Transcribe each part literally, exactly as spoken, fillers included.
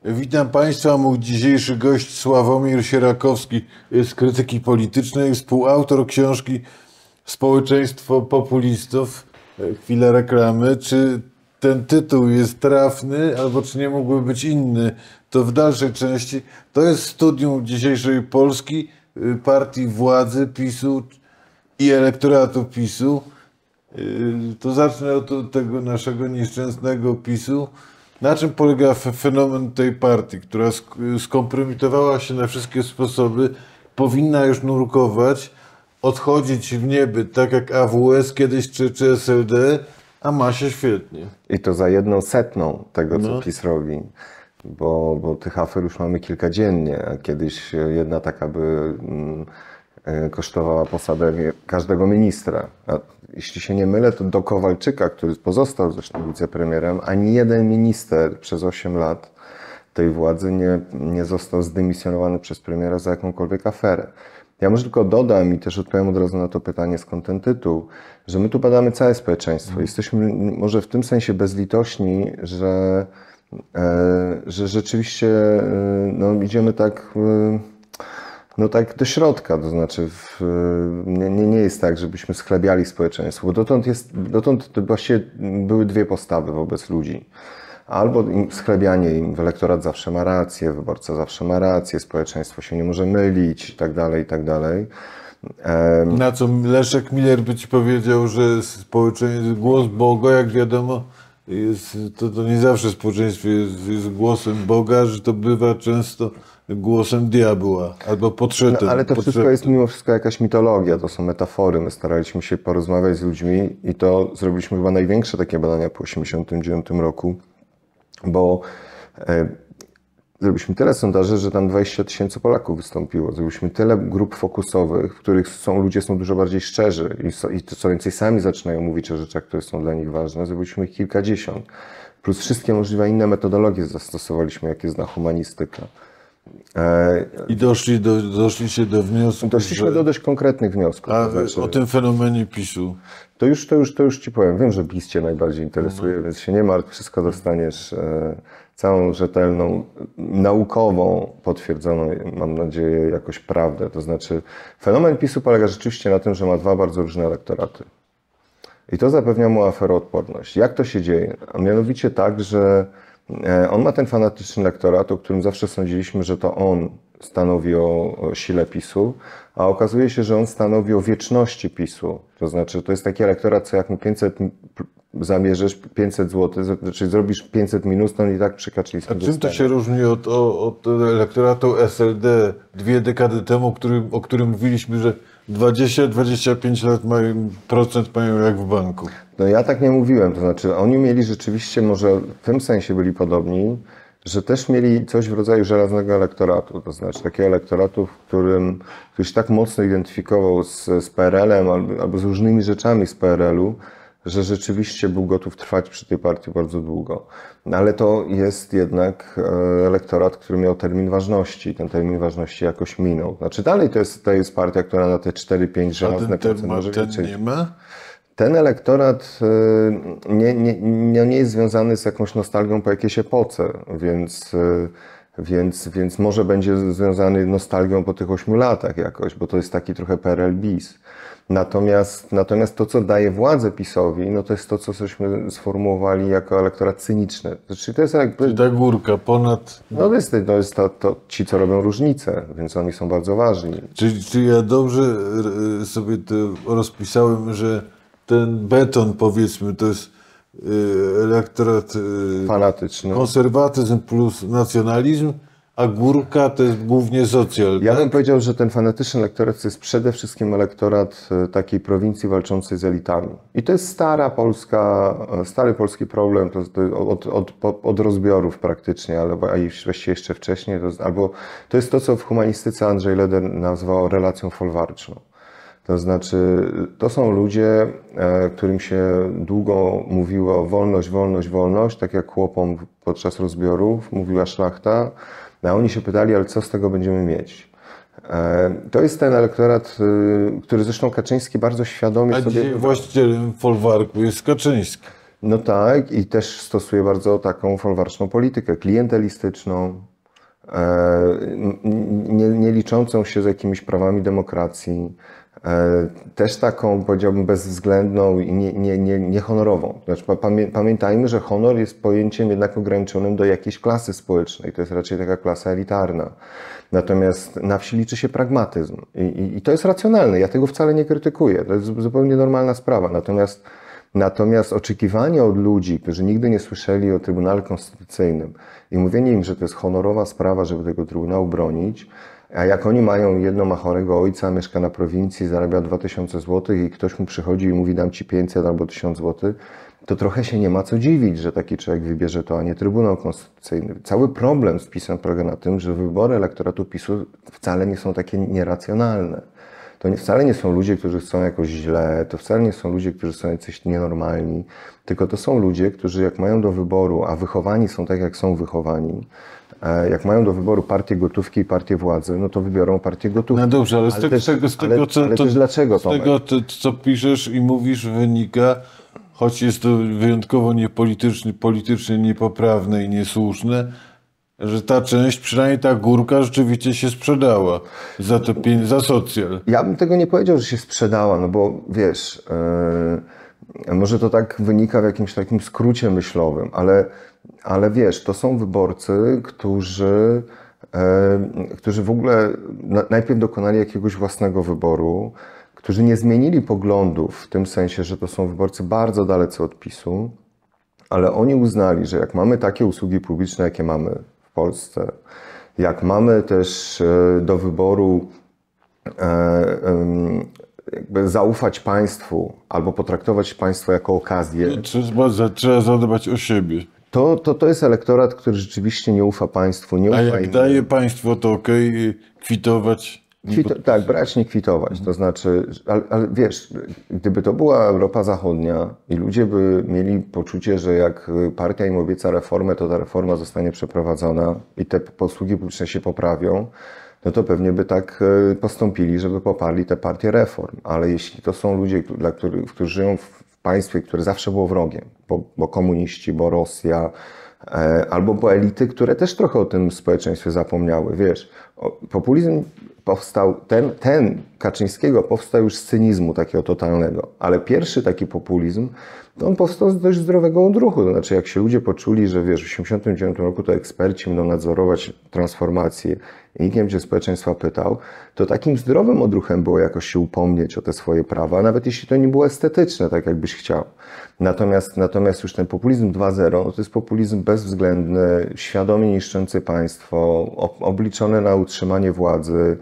Witam Państwa, mój dzisiejszy gość Sławomir Sierakowski z Krytyki Politycznej, współautor książki Społeczeństwo populistów. Chwila reklamy. Czy ten tytuł jest trafny, albo czy nie mógłby być inny? To w dalszej części. To jest studium dzisiejszej Polski, partii władzy PiSu i elektoratu PiSu. To zacznę od tego naszego nieszczęsnego PiSu. Na czym polega fenomen tej partii, która skompromitowała się na wszystkie sposoby, powinna już nurkować, odchodzić w niebyt, tak jak A W S kiedyś czy, czy S L D, a ma się świetnie. I to za jedną setną tego, co No. PiS robi, bo, bo tych afer już mamy kilka dziennie, a kiedyś jedna taka by mm, kosztowała posadę każdego ministra. A jeśli się nie mylę, to do Kowalczyka, który pozostał zresztą wicepremierem, ani jeden minister przez osiem lat tej władzy nie, nie został zdymisjonowany przez premiera za jakąkolwiek aferę. Ja może tylko dodam i też odpowiem od razu na to pytanie, skąd ten tytuł, że my tu badamy całe społeczeństwo. Mm. Jesteśmy może w tym sensie bezlitośni, że, e, że rzeczywiście e, no, idziemy tak... E, No tak do środka, to znaczy w, nie, nie jest tak, żebyśmy schlebiali społeczeństwo, bo dotąd, jest, dotąd to właściwie były dwie postawy wobec ludzi. Albo im schlebianie im, elektorat zawsze ma rację, wyborca zawsze ma rację, społeczeństwo się nie może mylić i tak dalej, i tak dalej. Na co Leszek Miller by ci powiedział, że społeczeństwo, głos Boga, jak wiadomo, jest, to, to nie zawsze społeczeństwo jest, jest głosem Boga, że to bywa często głosem diabła, albo podszedłem. No, ale to podszedłem. wszystko jest mimo wszystko jakaś mitologia, to są metafory. My staraliśmy się porozmawiać z ludźmi i to zrobiliśmy chyba największe takie badania po osiemdziesiątym dziewiątym roku, bo e, zrobiliśmy tyle sondaży, że tam dwadzieścia tysięcy Polaków wystąpiło. Zrobiliśmy tyle grup fokusowych, w których są, ludzie są dużo bardziej szczerzy i, so, i to, co więcej sami zaczynają mówić o rzeczach, które są dla nich ważne. Zrobiliśmy ich kilkadziesiąt. Plus wszystkie możliwe inne metodologie zastosowaliśmy, jakie zna humanistyka. I doszli do, doszliście do wniosku, Doszliśmy że... do dość konkretnych wniosków. A to znaczy, o tym fenomenie PiSu. To już, to, już, to już ci powiem. Wiem, że PiS cię najbardziej interesuje, mhm. więc się nie martw, wszystko dostaniesz e, całą rzetelną, naukową, potwierdzoną, mam nadzieję, jakoś prawdę. To znaczy fenomen PiSu polega rzeczywiście na tym, że ma dwa bardzo różne elektoraty. I to zapewnia mu aferoodporność. Jak to się dzieje? A mianowicie tak, że on ma ten fanatyczny elektorat, o którym zawsze sądziliśmy, że to on stanowi o, o sile PiSu, a okazuje się, że on stanowi o wieczności PiSu. To znaczy, to jest taki elektorat, co jak mu pięćset zamierzysz, pięćset złotych, czyli zrobisz pięćset minus, to on i tak przy Kaczyńskim A czym to się różni od, od elektoratu S L D dwie dekady temu, który, o którym mówiliśmy, że dwadzieścia do dwudziestu pięciu lat mają, procent mają jak w banku? No ja tak nie mówiłem, to znaczy oni mieli rzeczywiście, może w tym sensie byli podobni, że też mieli coś w rodzaju żelaznego elektoratu, to znaczy takiego elektoratu, w którym ktoś tak mocno identyfikował z, z P R L-em albo, albo z różnymi rzeczami z P R L-u, że rzeczywiście był gotów trwać przy tej partii bardzo długo. No ale to jest jednak elektorat, który miał termin ważności. Ten termin ważności jakoś minął. Znaczy dalej to jest, to jest partia, która na te cztery pięć żelazne procent może ten liczyć. nie ma? Ten elektorat nie, nie, nie, nie jest związany z jakąś nostalgią po jakiejś epoce, więc, więc, więc może będzie związany nostalgią po tych ośmiu latach jakoś, bo to jest taki trochę P R L bis. Natomiast, natomiast to, co daje władzę PiSowi, no to jest to, co żeśmy sformułowali jako elektorat cyniczny. Znaczy, to jest jakby... Czyli ta górka ponad... No to jest, to jest to, to ci, co robią różnicę, więc oni są bardzo ważni. Czyli, czyli ja dobrze sobie to rozpisałem, że ten beton, powiedzmy, to jest elektorat fanatyczny, konserwatyzm plus nacjonalizm, a górka to jest głównie socjal. Ja tak? bym powiedział, że ten fanatyczny elektorat to jest przede wszystkim elektorat takiej prowincji walczącej z elitami. I to jest stara polska, stary polski problem, to, to od, od, od rozbiorów praktycznie, ale właściwie jeszcze wcześniej. To jest, albo to jest to, co w humanistyce Andrzej Leder nazwał relacją folwarczną. To znaczy, to są ludzie, którym się długo mówiło wolność, wolność, wolność, tak jak chłopom podczas rozbiorów mówiła szlachta, a oni się pytali, ale co z tego będziemy mieć? To jest ten elektorat, który zresztą Kaczyński bardzo świadomie a sobie... dzisiaj właścicielem folwarku jest Kaczyński. No tak, i też stosuje bardzo taką folwarczną politykę, klientelistyczną, nie, nie liczącą się z jakimiś prawami demokracji, też taką, powiedziałbym, bezwzględną i nie, nie, nie, niehonorową. Znaczy, pamiętajmy, że honor jest pojęciem jednak ograniczonym do jakiejś klasy społecznej, to jest raczej taka klasa elitarna. Natomiast na wsi liczy się pragmatyzm i, i, i to jest racjonalne, ja tego wcale nie krytykuję, to jest zupełnie normalna sprawa. Natomiast Natomiast oczekiwanie od ludzi, którzy nigdy nie słyszeli o Trybunale Konstytucyjnym i mówienie im, że to jest honorowa sprawa, żeby tego Trybunału bronić, a jak oni mają jedno ma chorego ojca, mieszka na prowincji, zarabia dwa tysiące złotych i ktoś mu przychodzi i mówi dam ci pięćset albo tysiąc złotych, to trochę się nie ma co dziwić, że taki człowiek wybierze to, a nie Trybunał Konstytucyjny. Cały problem z PiS-em polega na tym, że wybory elektoratu PiS-u wcale nie są takie nieracjonalne. To nie, wcale nie są ludzie, którzy chcą jakoś źle, to wcale nie są ludzie, którzy są jacyś nienormalni, tylko to są ludzie, którzy jak mają do wyboru, a wychowani są tak, jak są wychowani, jak mają do wyboru partię gotówki i partię władzy, no to wybiorą partię gotówki. No dobrze, ale z, ale tego, też, tego, z tego, ale, co, ale to, też dlaczego, z tego to, co piszesz i mówisz, wynika, choć jest to wyjątkowo niepolityczne, politycznie niepoprawne i niesłuszne, że ta część, przynajmniej ta górka, rzeczywiście się sprzedała za, te, za socjal. Ja bym tego nie powiedział, że się sprzedała, no bo wiesz, yy, może to tak wynika w jakimś takim skrócie myślowym, ale, ale wiesz, to są wyborcy, którzy, yy, którzy w ogóle na, najpierw dokonali jakiegoś własnego wyboru, którzy nie zmienili poglądów w tym sensie, że to są wyborcy bardzo dalece od PiS-u, ale oni uznali, że jak mamy takie usługi publiczne, jakie mamy w Polsce, jak mamy też do wyboru jakby zaufać państwu albo potraktować państwo jako okazję. Trzeba, trzeba zadbać o siebie. To, to, to jest elektorat, który rzeczywiście nie ufa państwu. Nie ufa A jak innym. daje państwo, to okej, okay, kwitować. Kwito, tak, brać, nie kwitować. To znaczy, ale, ale wiesz, gdyby to była Europa Zachodnia i ludzie by mieli poczucie, że jak partia im obieca reformę, to ta reforma zostanie przeprowadzona i te posługi publiczne się poprawią, no to pewnie by tak postąpili, żeby poparli te partie reform. Ale jeśli to są ludzie, dla których, którzy żyją w państwie, które zawsze było wrogiem, bo, bo komuniści, bo Rosja, albo bo elity, które też trochę o tym społeczeństwie zapomniały. Wiesz, populizm powstał, ten, ten Kaczyńskiego powstał już z cynizmu takiego totalnego, ale pierwszy taki populizm, to on powstał z dość zdrowego odruchu. To znaczy, jak się ludzie poczuli, że wiesz, w osiemdziesiątym dziewiątym roku to eksperci będą nadzorować transformację i nikt nie będzie społeczeństwa pytał, to takim zdrowym odruchem było jakoś się upomnieć o te swoje prawa, nawet jeśli to nie było estetyczne, tak jakbyś chciał. Natomiast, natomiast już ten populizm dwa zero, no to jest populizm bezwzględny, świadomie niszczący państwo, obliczony na utrzymanie władzy,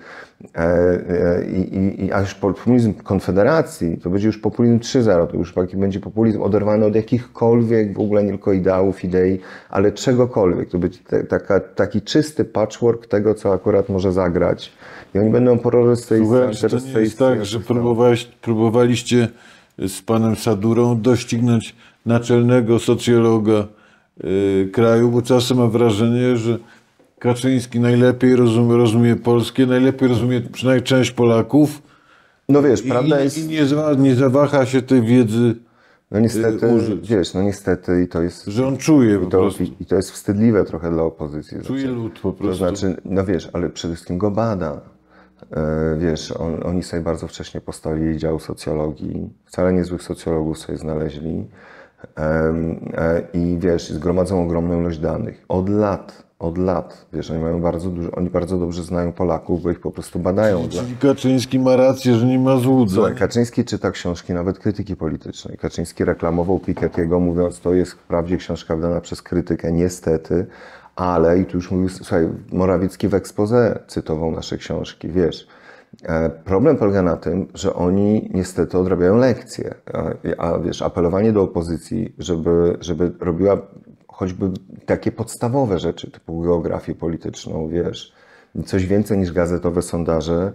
I, i, i aż populizm Konfederacji to będzie już populizm trzy zero, to już taki będzie populizm oderwany od jakichkolwiek w ogóle nie tylko ideałów, idei, ale czegokolwiek. To będzie te, taka, taki czysty patchwork tego, co akurat może zagrać. I oni będą porory z tej Słuchaj, to nie jest tak, że próbowaliście z panem Sadurą doścignąć naczelnego socjologa yy, kraju, bo czasem mam wrażenie, że Kaczyński najlepiej rozumie, rozumie polskie, najlepiej rozumie przynajmniej część Polaków. No wiesz, i, prawda i, jest... I nie, nie zawaha się tej wiedzy No niestety, użyć. Wiesz, no niestety i to jest... Że on czuje po i to, prostu. I, I to jest wstydliwe trochę dla opozycji. Czuje znaczy, lud po prostu. To znaczy, no wiesz, ale przede wszystkim go bada. E, wiesz, on, oni sobie bardzo wcześnie postawili dział socjologii. Wcale niezłych socjologów sobie znaleźli. E, e, I wiesz, zgromadzą ogromną ilość danych. Od lat. Od lat, wiesz, oni mają bardzo dużo, oni bardzo dobrze znają Polaków, bo ich po prostu badają. Czyli Kaczyński ma rację, że nie ma złudzeń. Słuchaj, Kaczyński czyta książki nawet krytyki politycznej. Kaczyński reklamował Piketty'ego, mówiąc, to jest wprawdzie książka wydana przez krytykę, niestety, ale, i tu już mówił, słuchaj, Morawiecki w exposé cytował nasze książki, wiesz. Problem polega na tym, że oni niestety odrabiają lekcje, a, a wiesz, apelowanie do opozycji, żeby, żeby robiła choćby takie podstawowe rzeczy, typu geografię polityczną, wiesz, coś więcej niż gazetowe sondaże,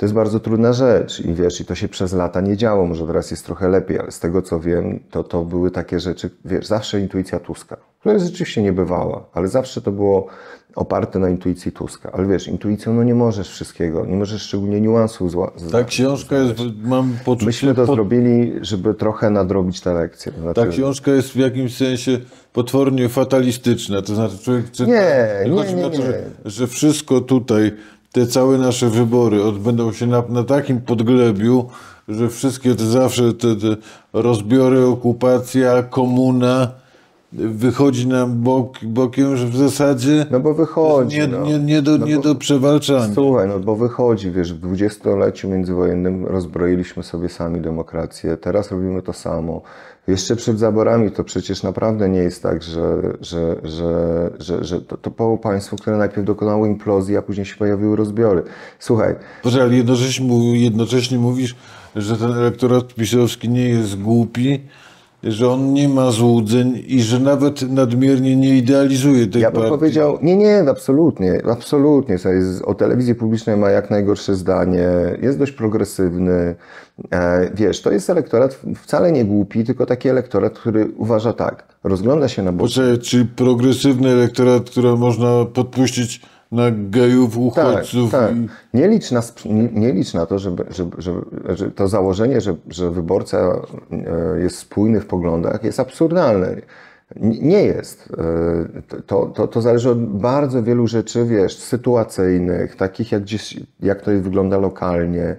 To jest bardzo trudna rzecz i wiesz, i to się przez lata nie działo, może teraz jest trochę lepiej, ale z tego co wiem, to to były takie rzeczy, wiesz, zawsze intuicja Tuska, która jest rzeczywiście niebywała, ale zawsze to było oparte na intuicji Tuska. Ale wiesz, intuicją no nie możesz wszystkiego, nie możesz szczególnie niuansów zła. Ta książka jest, mam poczucie... Myśmy to pod... zrobili, żeby trochę nadrobić te lekcje. To znaczy... Ta książka jest w jakimś sensie potwornie fatalistyczna, to znaczy człowiek czyta... Nie, nie, chodzi nie, o to, nie. że, że wszystko tutaj, te całe nasze wybory odbędą się na, na takim podglebiu, że wszystkie te zawsze te, te rozbiory, okupacja, komuna wychodzi nam bok, bokiem, że w zasadzie No bo wychodzi. nie, no. nie, nie, do, No nie bo, do przewalczania. Słuchaj, no bo wychodzi, wiesz, w dwudziestoleciu międzywojennym rozbroiliśmy sobie sami demokrację, teraz robimy to samo. Jeszcze przed zaborami to przecież naprawdę nie jest tak, że, że, że, że, że to, to było państwo, które najpierw dokonało implozji, a później się pojawiły rozbiory. Słuchaj. Boże, ale jednocześnie, jednocześnie mówisz, że ten elektorat pisowski nie jest głupi, że on nie ma złudzeń i że nawet nadmiernie nie idealizuje tej Ja bym partii. powiedział, nie, nie, absolutnie, absolutnie. O telewizji publicznej ma jak najgorsze zdanie, jest dość progresywny. Wiesz, to jest elektorat wcale nie głupi, tylko taki elektorat, który uważa tak, rozgląda się na boki. Poczekaj, czy progresywny elektorat, który można podpuścić na gejów, uchodźców? Tak, tak. I... Nie licz na, nie, nie licz na to, żeby, żeby, żeby, że to założenie, że, że wyborca jest spójny w poglądach, jest absurdalne. Nie jest. To, to, to zależy od bardzo wielu rzeczy, wiesz, sytuacyjnych, takich jak, gdzieś, jak to wygląda lokalnie.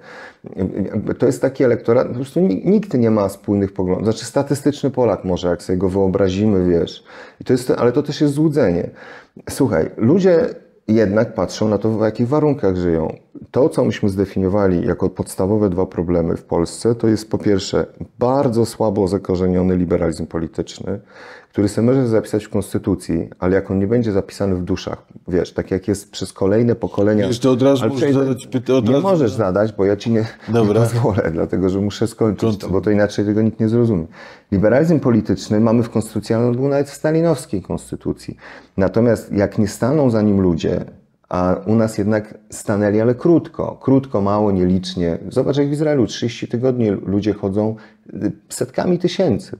To jest taki elektorat, po prostu nikt nie ma spójnych poglądów. Znaczy statystyczny Polak może, jak sobie go wyobrazimy, wiesz. I to jest, ale to też jest złudzenie. Słuchaj, ludzie jednak patrzą na to, w jakich warunkach żyją. To, co myśmy zdefiniowali jako podstawowe dwa problemy w Polsce, to jest po pierwsze bardzo słabo zakorzeniony liberalizm polityczny, który sobie może zapisać w konstytucji, ale jak on nie będzie zapisany w duszach, wiesz, tak jak jest przez kolejne pokolenia... Wiesz, to od razu ale możesz zadać pytanie. Nie razu... możesz zadać, bo ja ci nie, nie pozwolę, dlatego że muszę skończyć to, bo to inaczej tego nikt nie zrozumie. Liberalizm polityczny mamy w konstytucji, ale on był nawet w stalinowskiej konstytucji. Natomiast jak nie staną za nim ludzie, a u nas jednak stanęli, ale krótko, krótko, mało, nielicznie. Zobacz, jak w Izraelu trzydzieści tygodni ludzie chodzą setkami tysięcy.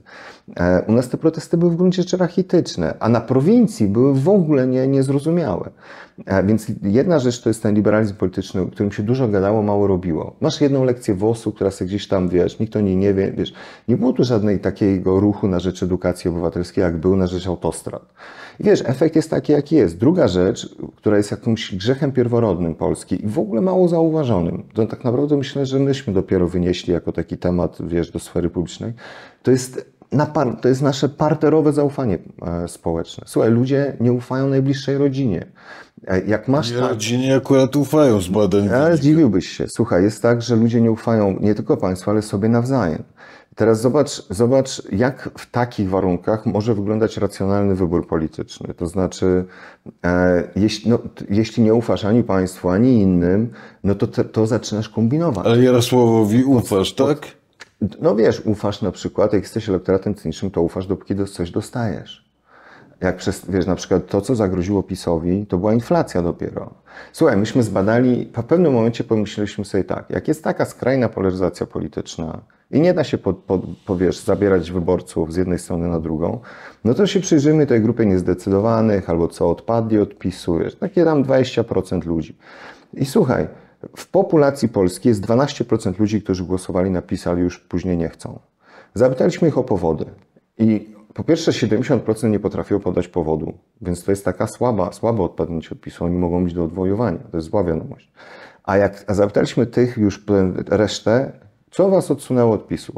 U nas te protesty były w gruncie rzeczy rachityczne, a na prowincji były w ogóle nie, niezrozumiałe. Więc jedna rzecz to jest ten liberalizm polityczny, o którym się dużo gadało, mało robiło. Masz jedną lekcję W O S-u, która sobie gdzieś tam, wiesz, nikt o niej nie wie, wiesz. Nie było tu żadnej takiego ruchu na rzecz edukacji obywatelskiej, jak był na rzecz autostrad. I wiesz, efekt jest taki, jaki jest. Druga rzecz, która jest jakimś grzechem pierworodnym Polski i w ogóle mało zauważonym, to tak naprawdę myślę, że myśmy dopiero wynieśli jako taki temat, wiesz, do sfery publicznej, to jest, na par, to jest nasze parterowe zaufanie e, społeczne. Słuchaj, ludzie nie ufają najbliższej rodzinie. E, jak masz Nie, tak, rodzinie akurat ufają z badań. ale zdziwiłbyś się. Słuchaj, jest tak, że ludzie nie ufają nie tylko państwu, ale sobie nawzajem. Teraz zobacz, zobacz, jak w takich warunkach może wyglądać racjonalny wybór polityczny. To znaczy, e, jeśli, no, jeśli nie ufasz ani państwu, ani innym, no to, te, to zaczynasz kombinować. Ale Jarosławowi ufasz, tak? No wiesz, ufasz na przykład, jak jesteś elektoratem cynicznym, to ufasz, dopóki coś dostajesz. Jak przez, wiesz, na przykład to, co zagroziło PiS-owi, to była inflacja dopiero. Słuchaj, myśmy zbadali, w pewnym momencie pomyśleliśmy sobie tak, jak jest taka skrajna polaryzacja polityczna i nie da się, po, po, po, wiesz, zabierać wyborców z jednej strony na drugą, no to się przyjrzymy tej grupie niezdecydowanych albo co odpadli od PiS-u, wiesz, takie tam dwadzieścia procent ludzi. I słuchaj, w populacji polskiej jest dwanaście procent ludzi, którzy głosowali na PiS, ale już później nie chcą. Zapytaliśmy ich o powody i po pierwsze siedemdziesiąt procent nie potrafiło podać powodu, więc to jest taka słaba, słabe odpadnięcie od PiS-u, oni mogą być do odwoływania, to jest zła wiadomość. A jak a zapytaliśmy tych już resztę, co was odsunęło od PiS-u?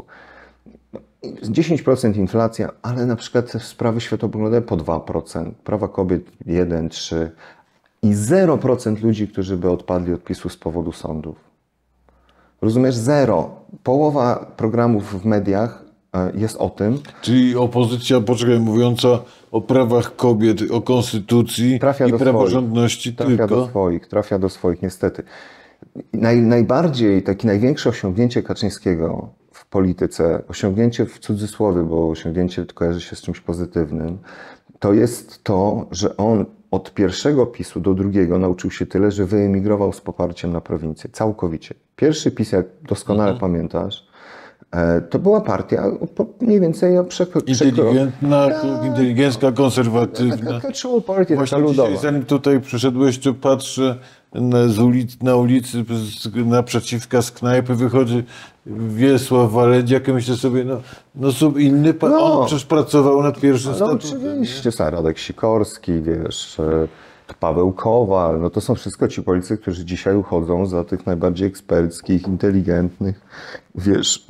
dziesięć procent inflacja, ale na przykład sprawy światopoglądowe po dwa procent, prawa kobiet jeden, trzy i zero procent ludzi, którzy by odpadli od PiS-u z powodu sądów. Rozumiesz? Zero. Połowa programów w mediach jest o tym. Czyli opozycja, poczekaj, mówiąca o prawach kobiet, o konstytucji trafia i do praworządności swoich, trafia tylko. do swoich, trafia do swoich, niestety. Naj, najbardziej, takie największe osiągnięcie Kaczyńskiego w polityce, osiągnięcie w cudzysłowie, bo osiągnięcie kojarzy się z czymś pozytywnym, to jest to, że on od pierwszego PiSu do drugiego nauczył się tyle, że wyemigrował z poparciem na prowincję. Całkowicie. Pierwszy PiS, jak doskonale mhm. pamiętasz, to była partia mniej więcej o przekro... Inteligentna, tak, inteligencka, konserwatywna. Taka control party, taka ludowa. Dzisiaj, zanim tutaj przyszedłeś, to patrzę na, z ulic, na ulicy naprzeciwka z knajpy wychodzi Wiesław Walędziak i myślę sobie, no, no są inny, pan, no, on przecież pracował nad pierwszym no, statutem. Oczywiście, nie? Radek Sikorski, wiesz, Paweł Kowal, no to są wszystko ci politycy, którzy dzisiaj uchodzą za tych najbardziej eksperckich, inteligentnych, wiesz.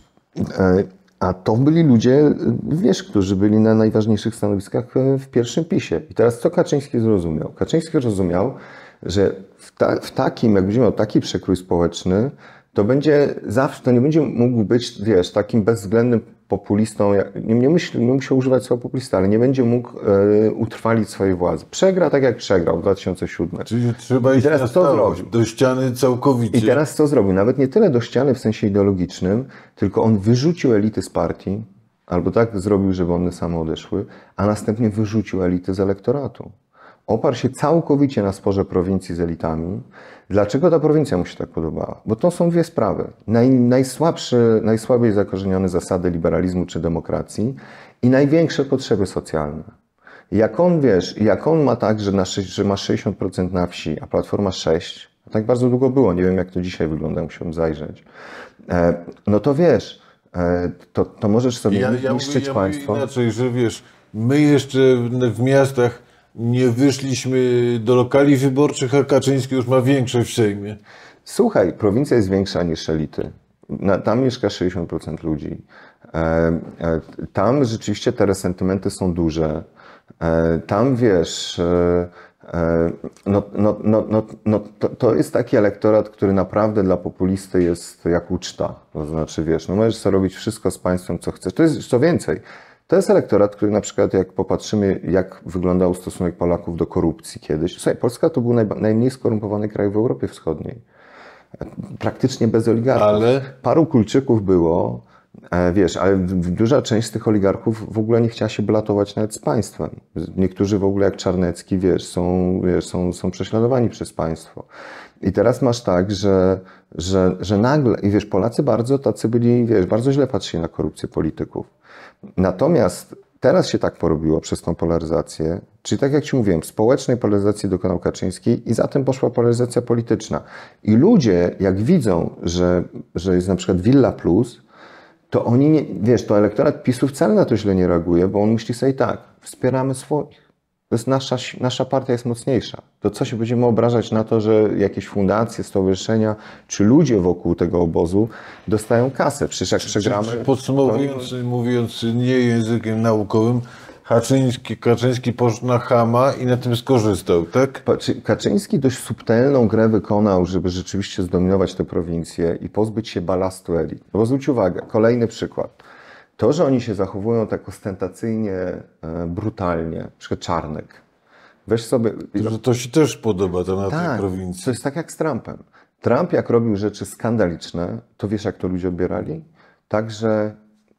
A to byli ludzie, wiesz, którzy byli na najważniejszych stanowiskach w pierwszym PiSie. I teraz co Kaczyński zrozumiał? Kaczyński rozumiał, że w, ta, w takim, jak będzie miał taki przekrój społeczny, to będzie zawsze, to nie będzie mógł być, wiesz, takim bezwzględnym populistą, nie, nie, myśl, nie musiał używać słowa populista, ale nie będzie mógł e, utrwalić swojej władzy. Przegra tak jak przegrał w dwa tysiące siódmym. Czyli trzeba iść na starość, do ściany całkowicie. I teraz co zrobił? Nawet nie tyle do ściany w sensie ideologicznym, tylko on wyrzucił elity z partii, albo tak zrobił, żeby one same odeszły, a następnie wyrzucił elity z elektoratu. Oparł się całkowicie na sporze prowincji z elitami. Dlaczego ta prowincja mu się tak podobała? Bo to są dwie sprawy. Naj, najsłabsze, najsłabiej zakorzenione zasady liberalizmu czy demokracji i największe potrzeby socjalne. Jak on, wiesz, jak on ma tak, że, na, że ma sześćdziesiąt procent na wsi, a Platforma sześć procent, tak bardzo długo było, nie wiem jak to dzisiaj wygląda, musiałem zajrzeć, e, no to wiesz, e, to, to możesz sobie ja, niszczyć ja mówię, państwo. Ja mówię inaczej, że wiesz, my jeszcze w, w miastach nie wyszliśmy do lokali wyborczych, a Kaczyński już ma większość w Sejmie. Słuchaj, prowincja jest większa niż elity. Na, tam mieszka sześćdziesiąt procent ludzi. E, e, tam rzeczywiście te resentymenty są duże. E, tam wiesz, e, e, no, no, no, no, no, to, to jest taki elektorat, który naprawdę dla populisty jest jak uczta. To znaczy, wiesz, no możesz sobie robić wszystko z państwem, co chcesz. To jest co więcej. To jest elektorat, który na przykład jak popatrzymy, jak wyglądał stosunek Polaków do korupcji kiedyś. Słuchaj, Polska to był naj, najmniej skorumpowany kraj w Europie Wschodniej. Praktycznie bez oligarchów. Ale... Paru kulczyków było, wiesz, ale duża część z tych oligarchów w ogóle nie chciała się blatować nawet z państwem. Niektórzy w ogóle jak Czarnecki, wiesz, są, wiesz, są, są prześladowani przez państwo. I teraz masz tak, że, że, że nagle, i wiesz, Polacy bardzo tacy byli, wiesz, bardzo źle patrzyli na korupcję polityków. Natomiast teraz się tak porobiło przez tą polaryzację, czyli tak jak Ci mówiłem, społecznej polaryzacji dokonał Kaczyński i za tym poszła polaryzacja polityczna. I ludzie, jak widzą, że, że jest na przykład Villa Plus, to oni, nie, wiesz, to elektorat PiSu wcale na to źle nie reaguje, bo on myśli sobie tak, wspieramy swoich. To jest nasza, nasza partia jest mocniejsza. To co się będziemy obrażać na to, że jakieś fundacje, stowarzyszenia, czy ludzie wokół tego obozu dostają kasę? Przecież jak przegramy... Podsumowując, to... mówiąc nie językiem naukowym, Kaczyński, Kaczyński poszedł na chama i na tym skorzystał, tak? Kaczyński dość subtelną grę wykonał, żeby rzeczywiście zdominować tę prowincję i pozbyć się balastu elit. Bo zwróć uwagę, kolejny przykład. To, że oni się zachowują tak ostentacyjnie, brutalnie, na przykład Czarnek. Weź sobie... To, to się też podoba to na tak, tej prowincji. To jest tak jak z Trumpem. Trump jak robił rzeczy skandaliczne, to wiesz jak to ludzie odbierali? Także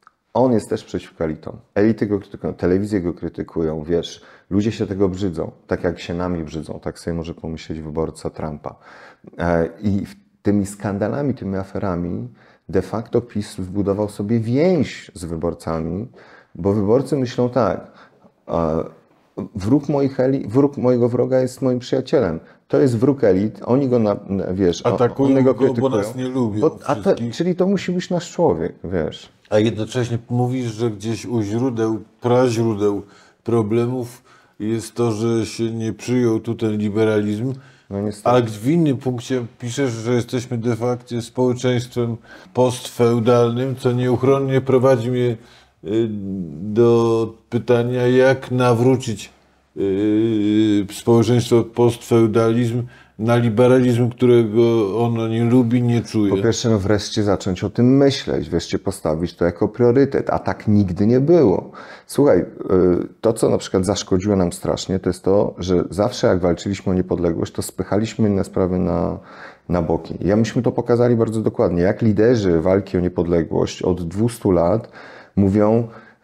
on jest też przeciwko elitom. Elity go krytykują, telewizje go krytykują, wiesz, ludzie się tego brzydzą. Tak jak się nami brzydzą, tak sobie może pomyśleć wyborca Trumpa. I tymi skandalami, tymi aferami de facto PiS zbudował sobie więź z wyborcami, bo wyborcy myślą tak, wróg, moich elit, wróg mojego wroga jest moim przyjacielem. To jest wróg elit, oni go, na, wiesz, atakują oni go, go, krytykują. Bo nas nie lubią. Bo, a to, czyli to musi być nasz człowiek, wiesz. A jednocześnie mówisz, że gdzieś u źródeł, praźródeł problemów jest to, że się nie przyjął tu ten liberalizm. No niestety. Ale w innym punkcie piszesz, że jesteśmy de facto społeczeństwem postfeudalnym, co nieuchronnie prowadzi mnie do pytania, jak nawrócić społeczeństwo postfeudalizm na liberalizm, którego ono nie lubi, nie czuje. Po pierwsze, no wreszcie zacząć o tym myśleć, wreszcie postawić to jako priorytet, a tak nigdy nie było. Słuchaj, to co na przykład zaszkodziło nam strasznie, to jest to, że zawsze jak walczyliśmy o niepodległość, to spychaliśmy inne sprawy na, na boki. Ja myśmy to pokazali bardzo dokładnie, jak liderzy walki o niepodległość od dwustu lat mówią,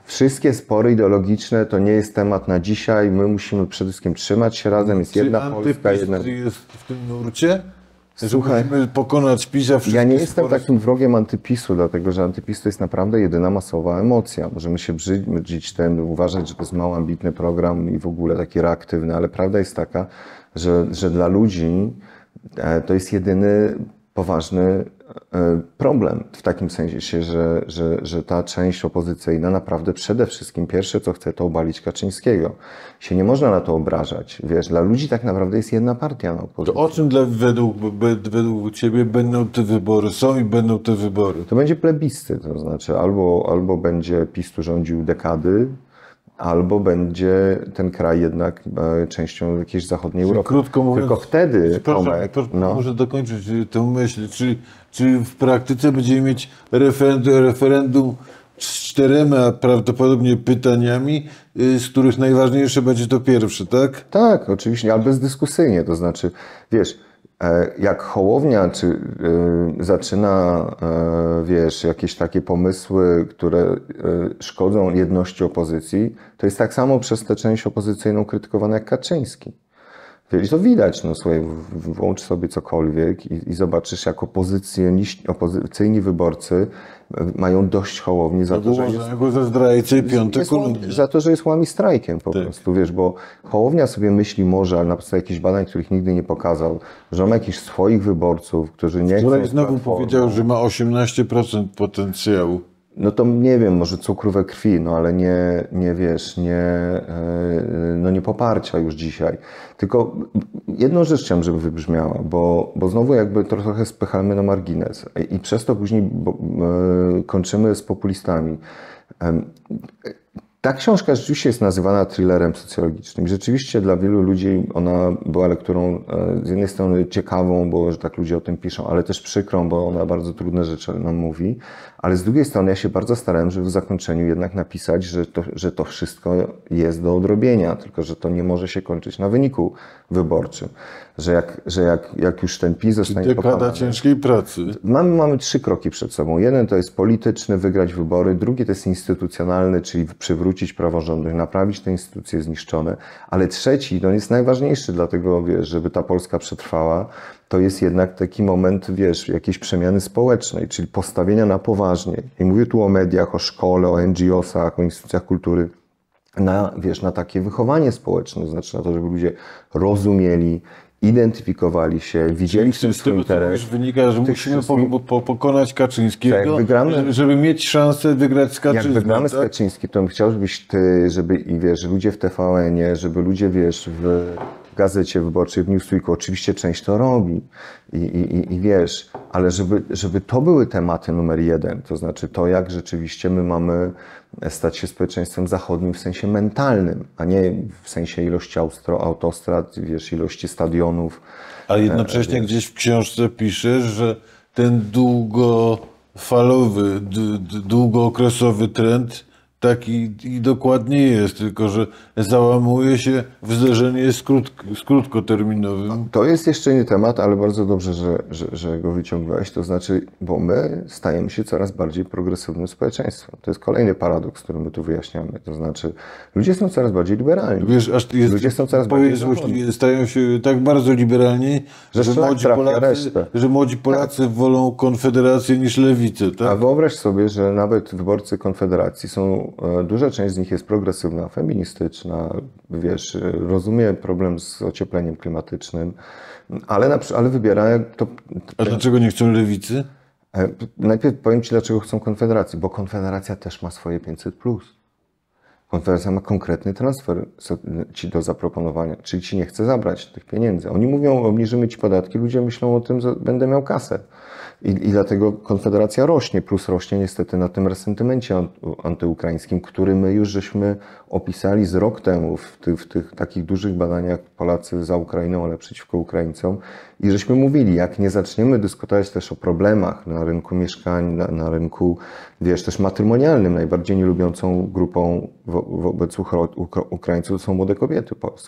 wszystkie spory ideologiczne to nie jest temat na dzisiaj. My musimy przede wszystkim trzymać się razem. Jest Czy jedna Polska, jedna... jest w tym nurcie? Słuchaj, że musimy pokonać PiS, a ja nie jestem spory... takim wrogiem antypisu, dlatego że antypis to jest naprawdę jedyna masowa emocja. Możemy się brzydzić tym, uważać, że to jest mało ambitny program i w ogóle taki reaktywny, ale prawda jest taka, że, że dla ludzi to jest jedyny poważny problem w takim sensie, że, że, że ta część opozycyjna naprawdę przede wszystkim pierwsze co chce to obalić Kaczyńskiego. Się nie można na to obrażać. Wiesz, dla ludzi tak naprawdę jest jedna partia na opozycji. To o czym dla, według, według Ciebie będą te wybory? Są i będą te wybory? To będzie plebiscyt, to znaczy albo, albo będzie PiS tu rządził dekady, albo będzie ten kraj jednak e, częścią jakiejś zachodniej Europy. Krótko mówiąc, tylko wtedy, proszę, Tomek, proszę, no. Muszę dokończyć tę myśl. Czy, czy w praktyce będziemy mieć referendum, referendum z czterema prawdopodobnie pytaniami, z których najważniejsze będzie to pierwsze, tak? Tak, oczywiście, ale bezdyskusyjnie, to znaczy, wiesz, jak Hołownia czy y, zaczyna, y, wiesz, jakieś takie pomysły, które y, szkodzą jedności opozycji, to jest tak samo przez tę część opozycyjną krytykowane jak Kaczyński. Wiesz, to widać, no słuchaj, włącz sobie cokolwiek i, i zobaczysz, jak opozycyjni wyborcy mają dość Hołowni za to, że jest, go za zdrajcę i piąty jest, kolumnie. za to, że jest łami strajkiem po tak. prostu, wiesz, bo Hołownia sobie myśli może, ale na podstawie jakichś badań, których nigdy nie pokazał, że ma jakichś swoich wyborców, którzy nie chcą... Wczoraj znowu powiedział, że ma osiemnaście procent potencjału. No to nie wiem, może cukru we krwi, no ale nie, nie wiesz, nie, no nie poparcia już dzisiaj. Tylko jedną rzecz chciałem, żeby wybrzmiała, bo, bo znowu jakby trochę spychamy na margines i przez to później bo, e, kończymy z populistami. E, Ta książka rzeczywiście jest nazywana thrillerem socjologicznym. Rzeczywiście dla wielu ludzi ona była lekturą z jednej strony ciekawą, bo że tak ludzie o tym piszą, ale też przykrą, bo ona bardzo trudne rzeczy nam mówi. Ale z drugiej strony ja się bardzo starałem, żeby w zakończeniu jednak napisać, że to, że to wszystko jest do odrobienia, tylko że to nie może się kończyć na wyniku wyborczym. Że jak, że jak, jak już ten PiS zostanie dekada pokonany... ciężkiej pracy. Mamy, mamy trzy kroki przed sobą. Jeden to jest polityczny, wygrać wybory. Drugi to jest instytucjonalny, czyli przywrócić praworządność, naprawić te instytucje zniszczone. Ale trzeci, no jest najważniejszy, dlatego wiesz, żeby ta Polska przetrwała, to jest jednak taki moment, wiesz, jakiejś przemiany społecznej, czyli postawienia na poważnie. I mówię tu o mediach, o szkole, o N G O sach, o instytucjach kultury. Na, wiesz, na takie wychowanie społeczne, to znaczy na to, żeby ludzie rozumieli, identyfikowali się, widzieli w tym swój interes. Z wynika, że musimy wszystkich... po, po, pokonać Kaczyńskiego, jak wygramy, żeby, żeby mieć szansę wygrać z Kaczyńskim. Jak wygramy tak? z Kaczyńskim, to bym chciał, żebyś ty, żeby i wiesz, ludzie w T V N-ie, żeby ludzie, wiesz, w Gazecie Wyborczej, w Newsweeku, oczywiście część to robi i, i, i wiesz, ale żeby, żeby to były tematy numer jeden, to znaczy to, jak rzeczywiście my mamy stać się społeczeństwem zachodnim w sensie mentalnym, a nie w sensie ilości autostrad, wiesz, ilości stadionów. A jednocześnie gdzieś w książce piszesz, że ten długofalowy, długookresowy trend taki i dokładnie jest, tylko że załamuje się w zderzenie z, krótk z krótkoterminowym. To jest jeszcze nie temat, ale bardzo dobrze, że, że, że go wyciągnąłeś. To znaczy, bo my stajemy się coraz bardziej progresywnym społeczeństwem. To jest kolejny paradoks, który my tu wyjaśniamy. To znaczy, ludzie są coraz bardziej liberalni. Wiesz, aż jest, ludzie są coraz bardziej zachodni. Stają się tak bardzo liberalni, że, że, młodzi, Polacy, że młodzi Polacy tak. wolą Konfederację niż Lewicę. Tak? A wyobraź sobie, że nawet wyborcy Konfederacji są, duża część z nich jest progresywna, feministyczna, wiesz, rozumie problem z ociepleniem klimatycznym, ale, na, ale wybiera... To, A dlaczego nie chcą Lewicy? Najpierw powiem Ci, dlaczego chcą Konfederacji, bo Konfederacja też ma swoje pięćset plus. Konfederacja ma konkretny transfer Ci do zaproponowania, czyli Ci nie chce zabrać tych pieniędzy. Oni mówią, obniżymy Ci podatki, ludzie myślą o tym, że będę miał kasę. I, I dlatego Konfederacja rośnie, plus rośnie niestety na tym resentymencie antyukraińskim, który my już żeśmy opisali z rok temu w, ty, w tych takich dużych badaniach Polacy za Ukrainą, ale przeciwko Ukraińcom. I żeśmy mówili, jak nie zaczniemy dyskutować też o problemach na rynku mieszkań, na, na rynku, wiesz, też matrymonialnym, najbardziej nielubiącą grupą wo, wobec Ukraińców to są młode kobiety polskie.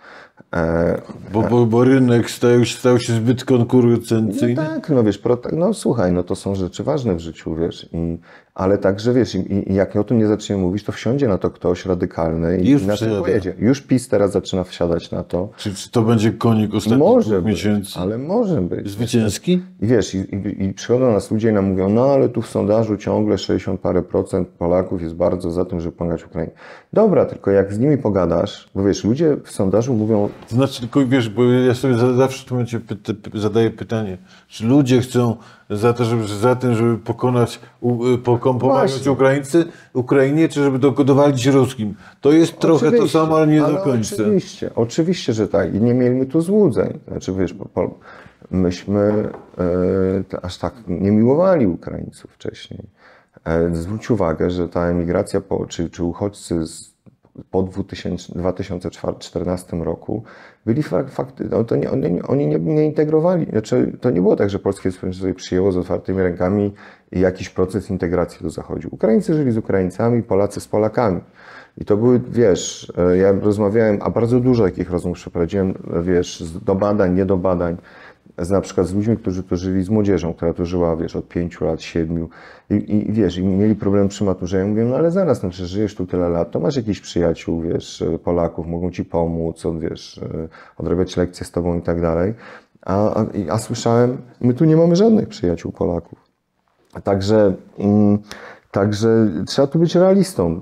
E, Bo, bo, bo rynek stał, stał się zbyt no konkurencyjny. tak, no wiesz, pro, no słuchaj, no to są rzeczy ważne w życiu, wiesz, i, ale także, wiesz, i, i jak o tym nie zaczniemy mówić, to wsiądzie na to ktoś radykalny i, Już i na to wsiada. pojedzie. Już PiS teraz zaczyna wsiadać na to. Czy, czy to będzie konik ostatnich Może dwóch być, miesięcy? ale może być. Zwycięski? I wiesz, i, i, i przychodzą nas ludzie i nam mówią, no ale tu w sondażu ciągle sześćdziesiąt parę procent Polaków jest bardzo za tym, żeby pomagać Ukrainie. Dobra, tylko jak z nimi pogadasz, bo wiesz, ludzie w sondażu mówią, To znaczy, tylko wiesz, bo ja sobie za- zawsze w tym momencie pyta, zadaję pytanie, czy ludzie chcą za, to, żeby, za tym, żeby pokonać, u, y, poko- pomagać Właśnie. Ukraińcy, Ukrainie, czy żeby dogodowalić ruskim? To jest trochę to oczywiście, samo, ale nie ale do końca. Oczywiście, oczywiście, że tak. I nie miejmy tu złudzeń. Znaczy, wiesz, bo, bo myśmy e, to aż tak nie miłowali Ukraińców wcześniej. E, zwróć uwagę, że ta emigracja, po, czy, czy uchodźcy z, po dwa tysiące czternastym roku byli fak, fakty, no to nie, oni, oni nie, nie integrowali. Znaczy, to nie było tak, że polskie społeczeństwo sobie przyjęło z otwartymi rękami i jakiś proces integracji tu zachodził. Ukraińcy żyli z Ukraińcami, Polacy z Polakami. I to były, wiesz, ja rozmawiałem, a bardzo dużo takich rozmów przeprowadziłem, wiesz, do badań, nie do badań, z, na przykład z ludźmi, którzy tu żyli, z młodzieżą, która tu żyła, wiesz, od pięciu lat, siedmiu i, i wiesz, i mieli problem przy maturze. Ja mówię, no ale zaraz, znaczy, żyjesz tu tyle lat, to masz jakichś przyjaciół, wiesz, Polaków, mogą ci pomóc, od, wiesz, odrabiać lekcje z tobą i tak dalej. A, a, a słyszałem, my tu nie mamy żadnych przyjaciół Polaków. Także... Mm, Także trzeba tu być realistą.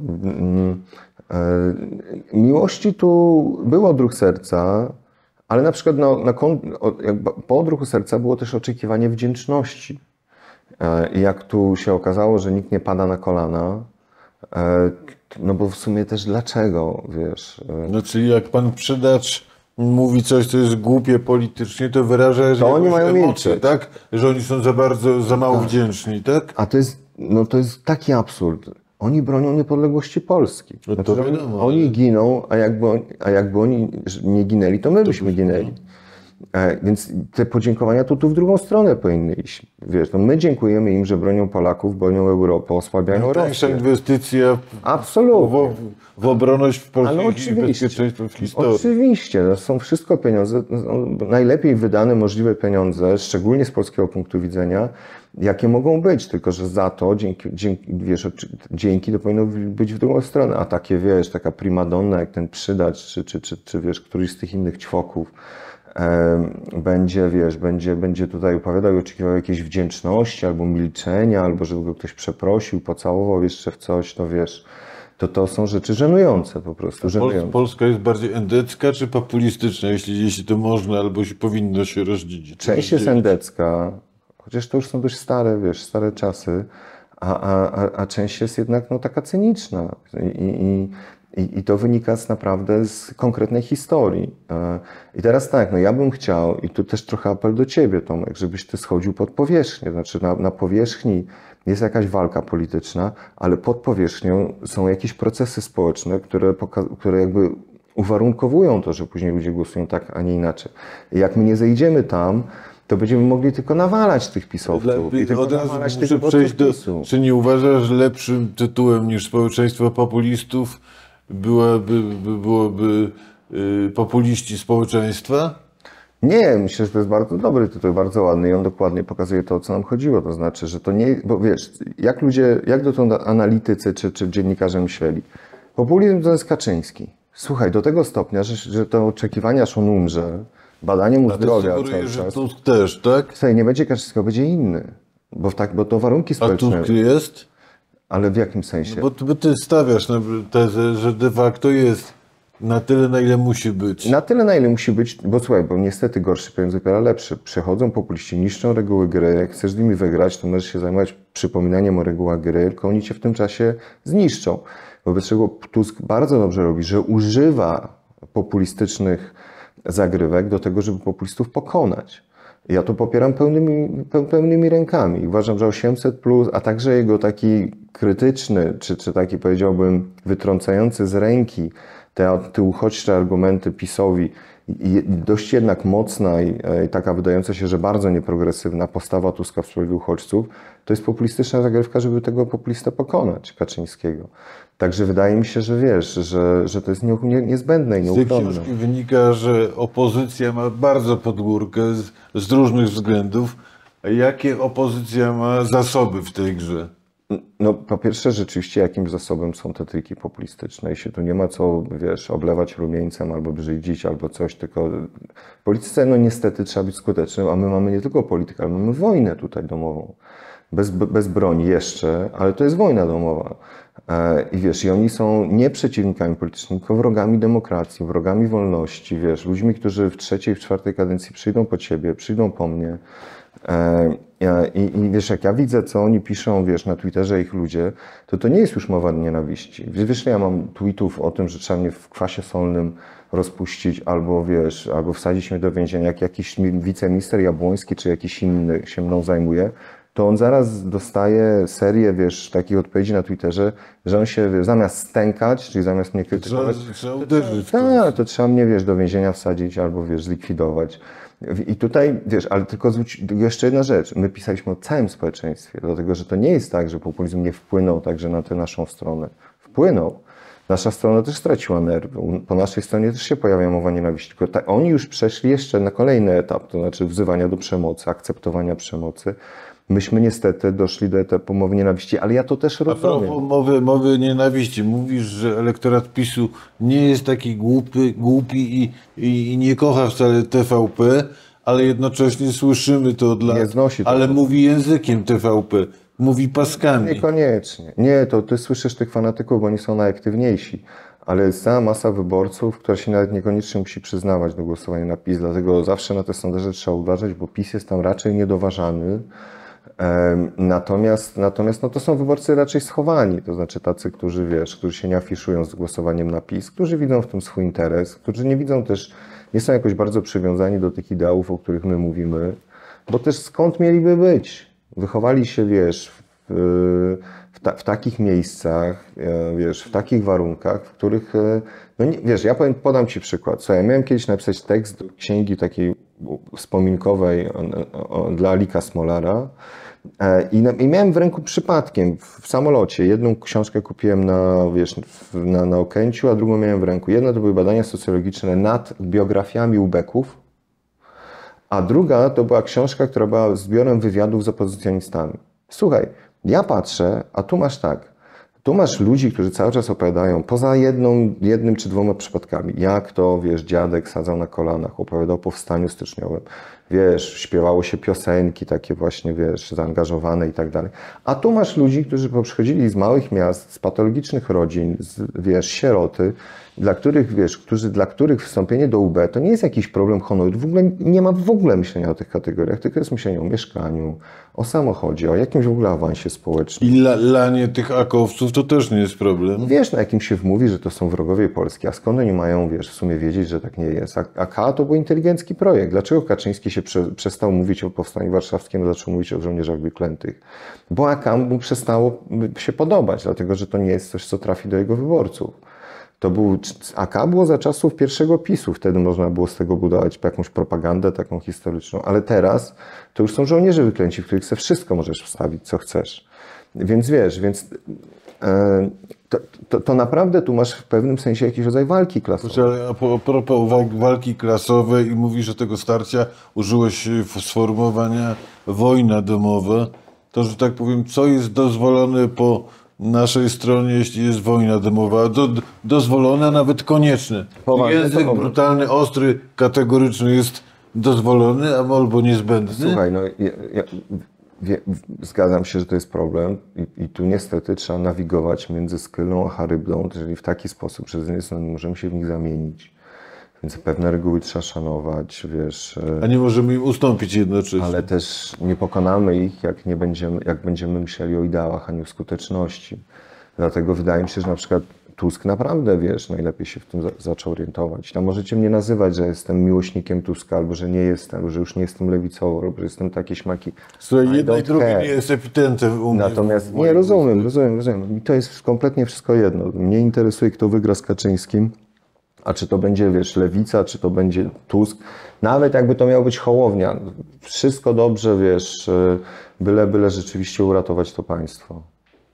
Miłości tu był odruch serca, ale na przykład na, na, po odruchu serca było też oczekiwanie wdzięczności. I jak tu się okazało, że nikt nie pada na kolana, no bo w sumie też dlaczego, wiesz? Znaczy, jak pan przydacz mówi coś, co jest głupie politycznie, to wyraża, że To oni mają emocje, milczeć. tak? Że oni są za bardzo, za mało wdzięczni, tak? A to jest, no to jest taki absurd. Oni bronią niepodległości Polski. No to Znaczy, wiadomo, oni ale- giną, a jakby, oni- a jakby oni nie ginęli, to my byśmy ginęli. E, więc te podziękowania tu, tu w drugą stronę powinny iść. Wiesz, no my dziękujemy im, że bronią Polaków, bronią Europę, osłabiają Największa Rosję. inwestycja w, Absolutnie. w, w obronność w Ale Polsce i oczywiście, bezpieczeństwo w historii. oczywiście, no są wszystko pieniądze, no, najlepiej wydane możliwe pieniądze, szczególnie z polskiego punktu widzenia, jakie mogą być, tylko że za to, dzięki, dzięki, wiesz, oczy- dzięki to powinno być w drugą stronę, a takie, wiesz, taka primadonna jak ten Przydacz, czy, czy, czy, czy wiesz, któryś z tych innych ćwoków, em, będzie, wiesz, będzie, będzie tutaj opowiadał i oczekiwał jakiejś wdzięczności, albo milczenia, albo żeby go ktoś przeprosił, pocałował jeszcze w coś, to wiesz, to to są rzeczy żenujące po prostu, Pol, żenujące. Polska jest bardziej endecka czy populistyczna, jeśli, jeśli to można, albo się powinno się rozdzielić? Część jest endecka, chociaż to już są dość stare, wiesz, stare czasy, a, a, a, a część jest jednak no, taka cyniczna i, i, i, i to wynika z naprawdę z konkretnej historii. E, I teraz tak, no ja bym chciał, i tu też trochę apel do ciebie, Tomek, żebyś ty schodził pod powierzchnię, znaczy na, na powierzchni jest jakaś walka polityczna, ale pod powierzchnią są jakieś procesy społeczne, które, poka- które jakby uwarunkowują to, że później ludzie głosują tak, a nie inaczej. I jak my nie zejdziemy tam, to będziemy mogli tylko nawalać tych pisowców i tylko Od razu nawalać muszę tego przejść do... podpisu. Czy nie uważasz, że lepszym tytułem niż społeczeństwo populistów byłaby, by, byłoby y, populiści społeczeństwa? Nie, myślę, że to jest bardzo dobry tytuł, bardzo ładny i on dokładnie pokazuje to, o co nam chodziło. To znaczy, że to nie, bo wiesz, jak ludzie, jak dotąd analitycy czy, czy dziennikarze myśleli, populizm to jest Kaczyński. Słuchaj, do tego stopnia, że, że to oczekiwania, aż on umrze, badanie mu zdrowia Sugeruję, cały że czas. Tusk też, tak? Słuchaj, nie będzie Kaczyńskiego, będzie inny. Bo, w tak, bo to warunki A społeczne. Tusk jest? Ale w jakim sensie? Bo, bo ty stawiasz na tezę, że de facto jest na tyle, na ile musi być. Na tyle, na ile musi być, bo słuchaj, bo niestety gorszy pieniądz wypiera lepszy. Przychodzą populiści, niszczą reguły gry, jak chcesz z nimi wygrać, to możesz się zajmować przypominaniem o regułach gry, tylko oni cię w tym czasie zniszczą. Wobec czego Tusk bardzo dobrze robi, że używa populistycznych zagrywek do tego, żeby populistów pokonać. Ja to popieram pełnymi, pełnymi rękami. Uważam, że osiemset plus, a także jego taki krytyczny, czy, czy taki powiedziałbym wytrącający z ręki te, te uchodźcze argumenty PiS-owi i dość jednak mocna i, i taka wydająca się, że bardzo nieprogresywna postawa Tuska w sprawie uchodźców, to jest populistyczna zagrywka, żeby tego populistę pokonać, Kaczyńskiego. Także wydaje mi się, że wiesz, że, że to jest nie, nie, niezbędne i Z tej nieuchronne. książki wynika, że opozycja ma bardzo pod górkę z, z różnych względów. Jakie opozycja ma zasoby w tej grze? No, po pierwsze, rzeczywiście jakimś zasobem są te triki populistyczne i się tu nie ma co, wiesz, oblewać rumieńcem albo brzydzić, albo coś, tylko w polityce, no niestety trzeba być skutecznym, a my mamy nie tylko politykę, ale mamy wojnę tutaj domową. Bez, bez broni jeszcze, ale to jest wojna domowa. I wiesz, i oni są nie przeciwnikami politycznymi, tylko wrogami demokracji, wrogami wolności, wiesz, ludźmi, którzy w trzeciej, w czwartej kadencji przyjdą po ciebie, przyjdą po mnie. I, I wiesz, jak ja widzę, co oni piszą, wiesz, na Twitterze ich ludzie, to to nie jest już mowa nienawiści. Wiesz, ja mam tweetów o tym, że trzeba mnie w kwasie solnym rozpuścić albo, wiesz, albo wsadzić mnie do więzienia, jak jakiś wiceminister Jabłoński czy jakiś inny się mną zajmuje, to on zaraz dostaje serię, wiesz, takich odpowiedzi na Twitterze, że on się, wiesz, zamiast stękać, czyli zamiast mnie krytykować, Trzeba, trzeba uderzyć. tak, to trzeba mnie, wiesz, do więzienia wsadzić albo, wiesz, zlikwidować. I tutaj, wiesz, ale tylko zwróć, jeszcze jedna rzecz. My pisaliśmy o całym społeczeństwie, dlatego że to nie jest tak, że populizm nie wpłynął także na tę naszą stronę. Wpłynął. Nasza strona też straciła nerwy. Po naszej stronie też się pojawia mowa nienawiści. Tylko ta, oni już przeszli jeszcze na kolejny etap, to znaczy wzywania do przemocy, akceptowania przemocy. Myśmy niestety doszli do etapu mowy nienawiści, ale ja to też A rozumiem. propos mowy, mowy nienawiści, mówisz, że elektorat PiSu nie jest taki głupi, głupi i, i, i nie kocha wcale T V P, ale jednocześnie słyszymy to od lat, Nie znosi ale tego. mówi językiem T V P, mówi paskami. Niekoniecznie. Nie, to ty słyszysz tych fanatyków, bo oni są najaktywniejsi. Ale jest cała masa wyborców, która się nawet niekoniecznie musi przyznawać do głosowania na PiS. Dlatego zawsze na te sondaże trzeba uważać, bo PiS jest tam raczej niedoważany. Natomiast, natomiast no to są wyborcy raczej schowani, to znaczy tacy, którzy wiesz, którzy się nie afiszują z głosowaniem na PiS, którzy widzą w tym swój interes, którzy nie widzą też, nie są jakoś bardzo przywiązani do tych ideałów, o których my mówimy, bo też skąd mieliby być? Wychowali się, wiesz, w, w, ta, w takich miejscach, wiesz, w takich warunkach, w których, no nie, wiesz, ja powiem, podam Ci przykład. Co ja miałem kiedyś napisać tekst do księgi takiej wspominkowej o, o, dla Alika Smolara i, na, i miałem w ręku przypadkiem w samolocie. Jedną książkę kupiłem na, wiesz, na, na Okęciu, a drugą miałem w ręku. Jedna to były badania socjologiczne nad biografiami ubeków, a druga to była książka, która była zbiorem wywiadów z opozycjonistami. Słuchaj, ja patrzę, a tu masz tak. Tu masz ludzi, którzy cały czas opowiadają, poza jedną, jednym czy dwoma przypadkami, jak to, wiesz, dziadek sadzał na kolanach, opowiadał o powstaniu styczniowym, wiesz, śpiewało się piosenki takie właśnie, wiesz, zaangażowane i tak dalej. A tu masz ludzi, którzy przychodzili z małych miast, z patologicznych rodzin, z, wiesz, sieroty, dla których, wiesz, którzy, dla których wstąpienie do U B to nie jest jakiś problem honoru, w ogóle nie ma w ogóle myślenia o tych kategoriach, tylko jest myślenie o mieszkaniu, o samochodzie, o jakimś w ogóle awansie społecznym. I la, lanie tych akowców to też nie jest problem. Wiesz, na jakim się wmówi, że to są wrogowie Polski, a skąd oni mają, wiesz, w sumie wiedzieć, że tak nie jest? A, a K to był inteligencki projekt. Dlaczego Kaczyński się prze, przestał mówić o Powstaniu Warszawskim, a zaczął mówić o żołnierzach wyklętych? Bo A K mu przestało się podobać, dlatego że to nie jest coś, co trafi do jego wyborców. To był, A K było za czasów pierwszego PiSu, wtedy można było z tego budować jakąś propagandę taką historyczną, ale teraz to już są żołnierze wyklęci, w których sobie wszystko możesz wstawić, co chcesz. Więc wiesz, więc e, to, to, to naprawdę tu masz w pewnym sensie jakiś rodzaj walki klasowej. A po- a propos walki klasowej i mówisz, że tego starcia użyłeś sformułowania wojna domowa, to, że tak powiem, co jest dozwolone po naszej stronie, jeśli jest wojna domowa, do, dozwolone, a nawet konieczne. Poważnie, Język to brutalny, ostry, kategoryczny jest dozwolony, albo niezbędny. Słuchaj, no ja, ja, wie, zgadzam się, że to jest problem i, i tu niestety trzeba nawigować między Skylą a Charybdą, czyli w taki sposób, że z jednej strony możemy się w nich zamienić, więc pewne reguły trzeba szanować, wiesz. A nie możemy im ustąpić jednocześnie. Ale też nie pokonamy ich, jak, nie będziemy, jak będziemy myśleli o ideałach, a nie o skuteczności. Dlatego wydaje mi się, że na przykład Tusk naprawdę, wiesz, najlepiej się w tym za, zaczął orientować. Tam możecie mnie nazywać, że jestem miłośnikiem Tuska, albo że nie jestem, albo że już nie jestem lewicową, albo że jestem takie śmaki. Słuchaj, I jedno i don't drugie care. nie jest epitentem u mnie. Natomiast w nie, moim rozumiem, guście. rozumiem, rozumiem. Mi to jest kompletnie wszystko jedno. Mnie interesuje, kto wygra z Kaczyńskim. A czy to będzie, wiesz, Lewica, czy to będzie Tusk, nawet jakby to miał być Hołownia, wszystko dobrze, wiesz, byle, byle rzeczywiście uratować to państwo.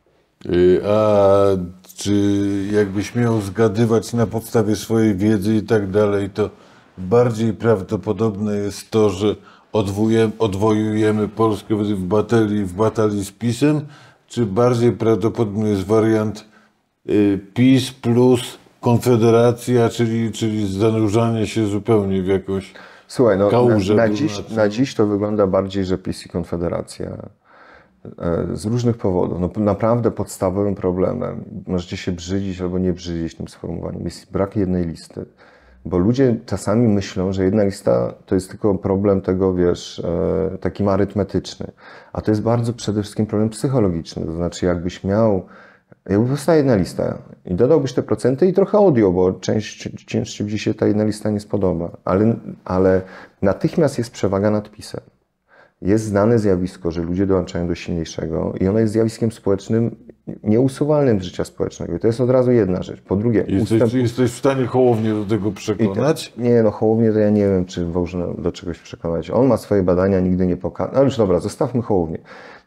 A czy jakbyś miał zgadywać na podstawie swojej wiedzy i tak dalej, to bardziej prawdopodobne jest to, że odwojujemy, odwojujemy Polskę w batalii, w batalii z PiS-em, czy bardziej prawdopodobny jest wariant y, PiS plus Konfederacja, czyli, czyli zanurzanie się zupełnie w jakąś Słuchaj, no, kałużę. na, na, dziś, na dziś to wygląda bardziej, że PiS i Konfederacja z różnych powodów. No, naprawdę podstawowym problemem, możecie się brzydzić albo nie brzydzić tym sformułowaniem, jest brak jednej listy. Bo ludzie czasami myślą, że jedna lista to jest tylko problem tego, wiesz, taki arytmetyczny. A to jest bardzo przede wszystkim problem psychologiczny. To znaczy, jakbyś miał, jakby powstała jedna lista i dodałbyś te procenty i trochę odjął, bo część, część ludzi się ta jedna lista nie spodoba. Ale, ale natychmiast jest przewaga nad PiS-em. Jest znane zjawisko, że ludzie dołączają do silniejszego i ono jest zjawiskiem społecznym nieusuwalnym z życia społecznego. I to jest od razu jedna rzecz. Po drugie... Jesteś, ustęp... jesteś w stanie Hołownię do tego przekonać? To, nie, no Hołownię to ja nie wiem, czy można do czegoś przekonać. On ma swoje badania, nigdy nie pokaże. No już dobra, zostawmy Hołownię.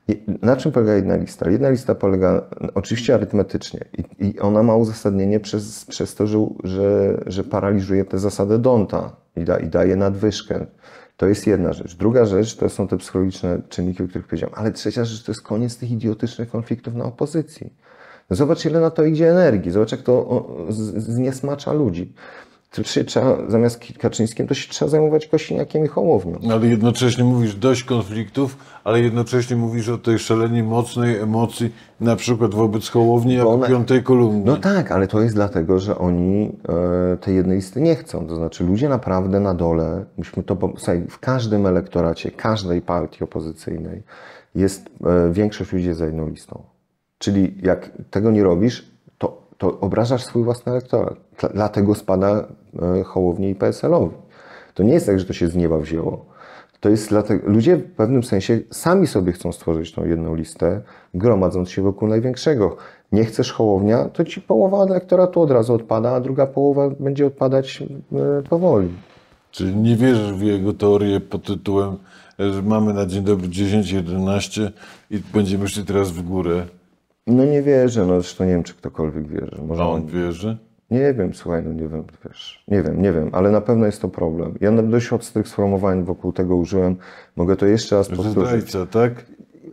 Na czym polega jedna lista? Jedna lista polega oczywiście arytmetycznie i, i ona ma uzasadnienie przez, przez to, że, że, że paraliżuje tę zasadę Donta i, da, i daje nadwyżkę. To jest jedna rzecz. Druga rzecz to są te psychologiczne czynniki, o których powiedziałem. Ale trzecia rzecz to jest koniec tych idiotycznych konfliktów na opozycji. No zobacz, ile na to idzie energii. Zobacz, jak to zniesmacza ludzi. To się trzeba, zamiast Kaczyńskim, to się trzeba zajmować Kosiniakiem i Hołownią. Ale jednocześnie mówisz dość konfliktów, ale jednocześnie mówisz o tej szalenie mocnej emocji, na przykład wobec Hołowni, jako one... piątej kolumny. No tak, ale to jest dlatego, że oni e, tej jednej listy nie chcą. To znaczy ludzie naprawdę na dole, myśmy to, słuchaj, w każdym elektoracie, każdej partii opozycyjnej jest e, większość ludzi za jedną listą. Czyli jak tego nie robisz, to, to obrażasz swój własny elektorat. Dlatego spada Hołowni i P S L-owi. To nie jest tak, że to się z nieba wzięło. To jest dlatego, ludzie w pewnym sensie sami sobie chcą stworzyć tą jedną listę, gromadząc się wokół największego. Nie chcesz Hołownia, to ci połowa elektoratu od razu odpada, a druga połowa będzie odpadać powoli. Czyli nie wierzysz w jego teorię pod tytułem, że mamy na dzień dobry dziesięć jedenaście i będziemy szli teraz w górę? No nie wierzę, no zresztą nie wiem, czy ktokolwiek wierzy. Może A on on wierzy? Nie wiem, słuchaj, no nie wiem, wiesz, nie wiem, nie wiem, ale na pewno jest to problem. Ja dość ostrych sformułowań wokół tego użyłem, mogę to jeszcze raz powtórzyć. Zdrajca, tak?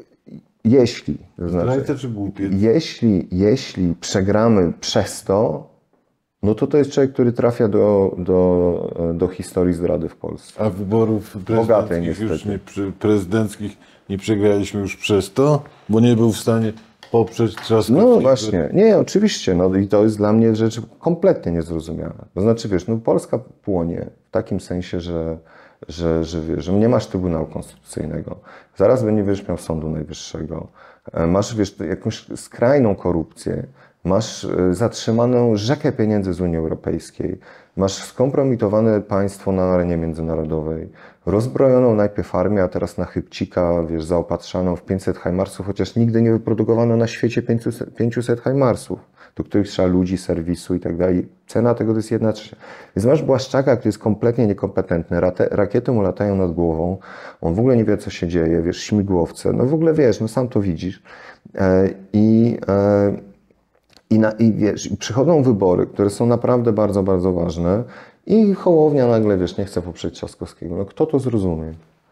Jeśli, to znaczy, Zdrajca czy głupiec? Jeśli, jeśli przegramy przez to, no to to jest człowiek, który trafia do, do, do historii zdrady w Polsce. A wyborów prezydenckich już nie, prezydenckich nie przegraliśmy już przez to, bo nie był w stanie poprzeć Trzaskowskiego. No właśnie, nie, oczywiście, no i to jest dla mnie rzecz kompletnie niezrozumiała. To znaczy, wiesz, no Polska płonie w takim sensie, że, że, że, wiesz, że nie masz Trybunału Konstytucyjnego, zaraz będziesz miał Sądu Najwyższego, masz, wiesz, jakąś skrajną korupcję, masz zatrzymaną rzekę pieniędzy z Unii Europejskiej, masz skompromitowane państwo na arenie międzynarodowej, rozbrojoną najpierw armię, a teraz na chybcika, wiesz, zaopatrzaną w pięćset hajmarsów, chociaż nigdy nie wyprodukowano na świecie pięćset hajmarsów, do których trzeba ludzi, serwisu i tak dalej. Cena tego to jest jedna trzecia. Więc masz Błaszczaka, który jest kompletnie niekompetentny, rakiety mu latają nad głową, on w ogóle nie wie, co się dzieje, wiesz, śmigłowce, no w ogóle wiesz, no sam to widzisz. I I, na, i wiesz, i przychodzą wybory, które są naprawdę bardzo, bardzo ważne i Hołownia nagle, wiesz, nie chce poprzeć Trzaskowskiego. No kto to zrozumie?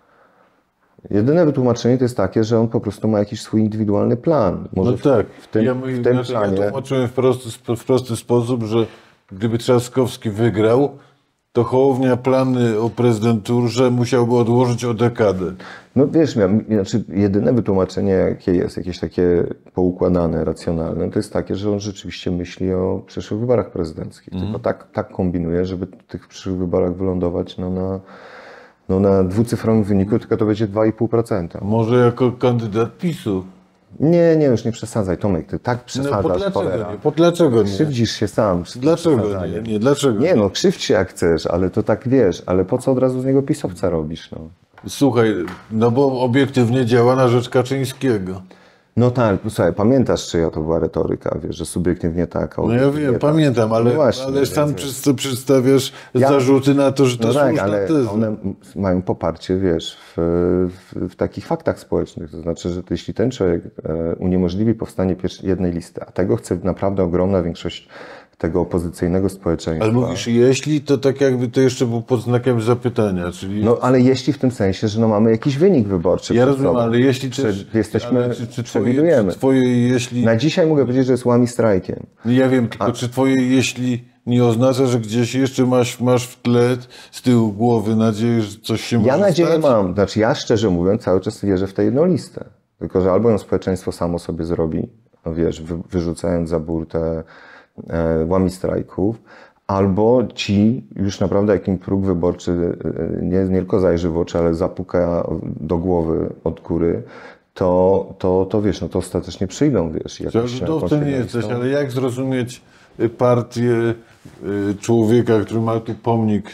Jedyne wytłumaczenie to jest takie, że on po prostu ma jakiś swój indywidualny plan. Może no tak, w, w tym, ja, w tym znaczy, planie... ja tłumaczyłem w prosty, w prosty sposób, że gdyby Trzaskowski wygrał, to Hołownia plany o prezydenturze musiałby odłożyć o dekadę. No wiesz, ja, znaczy jedyne wytłumaczenie, jakie jest, jakieś takie poukładane, racjonalne, to jest takie, że on rzeczywiście myśli o przyszłych wyborach prezydenckich. Mm. Tylko tak, tak kombinuje, żeby w tych przyszłych wyborach wylądować no, na, no, na dwucyfrowym wyniku, tylko to będzie dwa i pół procent. Może jako kandydat PiSu? Nie, nie, już nie przesadzaj, Tomek, ty tak przesadzasz, no, dlaczego cholera. nie? Po dlaczego nie? Krzywdzisz się sam. Dlaczego nie? nie? Dlaczego nie? No, krzywdź się jak chcesz, ale to tak wiesz, ale po co od razu z niego pisowca robisz, no? Słuchaj, no bo obiektywnie działa na rzecz Kaczyńskiego. No tak, słuchaj, pamiętasz, czyja to była retoryka, wiesz, że subiektywnie tak. No ja wiem, pamiętam, ale, no właśnie, ale sam więc... przez, przedstawiasz ja... zarzuty na to, że to no są tak, ale tezy. one mają poparcie, wiesz, w, w, w takich faktach społecznych. To znaczy, że to jeśli ten człowiek uniemożliwi powstanie jednej listy, a tego chce naprawdę ogromna większość tego opozycyjnego społeczeństwa. Ale mówisz, jeśli, to tak jakby to jeszcze było pod znakiem zapytania, czyli... No ale jeśli w tym sensie, że no mamy jakiś wynik wyborczy. Ja rozumiem, ale jeśli też... Jesteśmy, ale czy, czy przewidujemy. Twoje, czy twoje jeśli... Na dzisiaj mogę powiedzieć, że jest łami strajkiem. Ja wiem, tylko A... czy twoje jeśli nie oznacza, że gdzieś jeszcze masz, masz w tle, z tyłu głowy nadzieję, że coś się może Ja nadzieję stać? mam. Znaczy ja szczerze mówiąc cały czas wierzę w tę jedną listę. Tylko, że albo ją społeczeństwo samo sobie zrobi, no wiesz, wy, wyrzucając za burtę e, łami strajków, albo ci już naprawdę jakim próg wyborczy nie, nie tylko zajrzy w oczy, ale zapuka do głowy od góry, to, to, to wiesz, no to ostatecznie przyjdą, wiesz. To nie jesteś, ale jak zrozumieć partię człowieka, który ma tu pomnik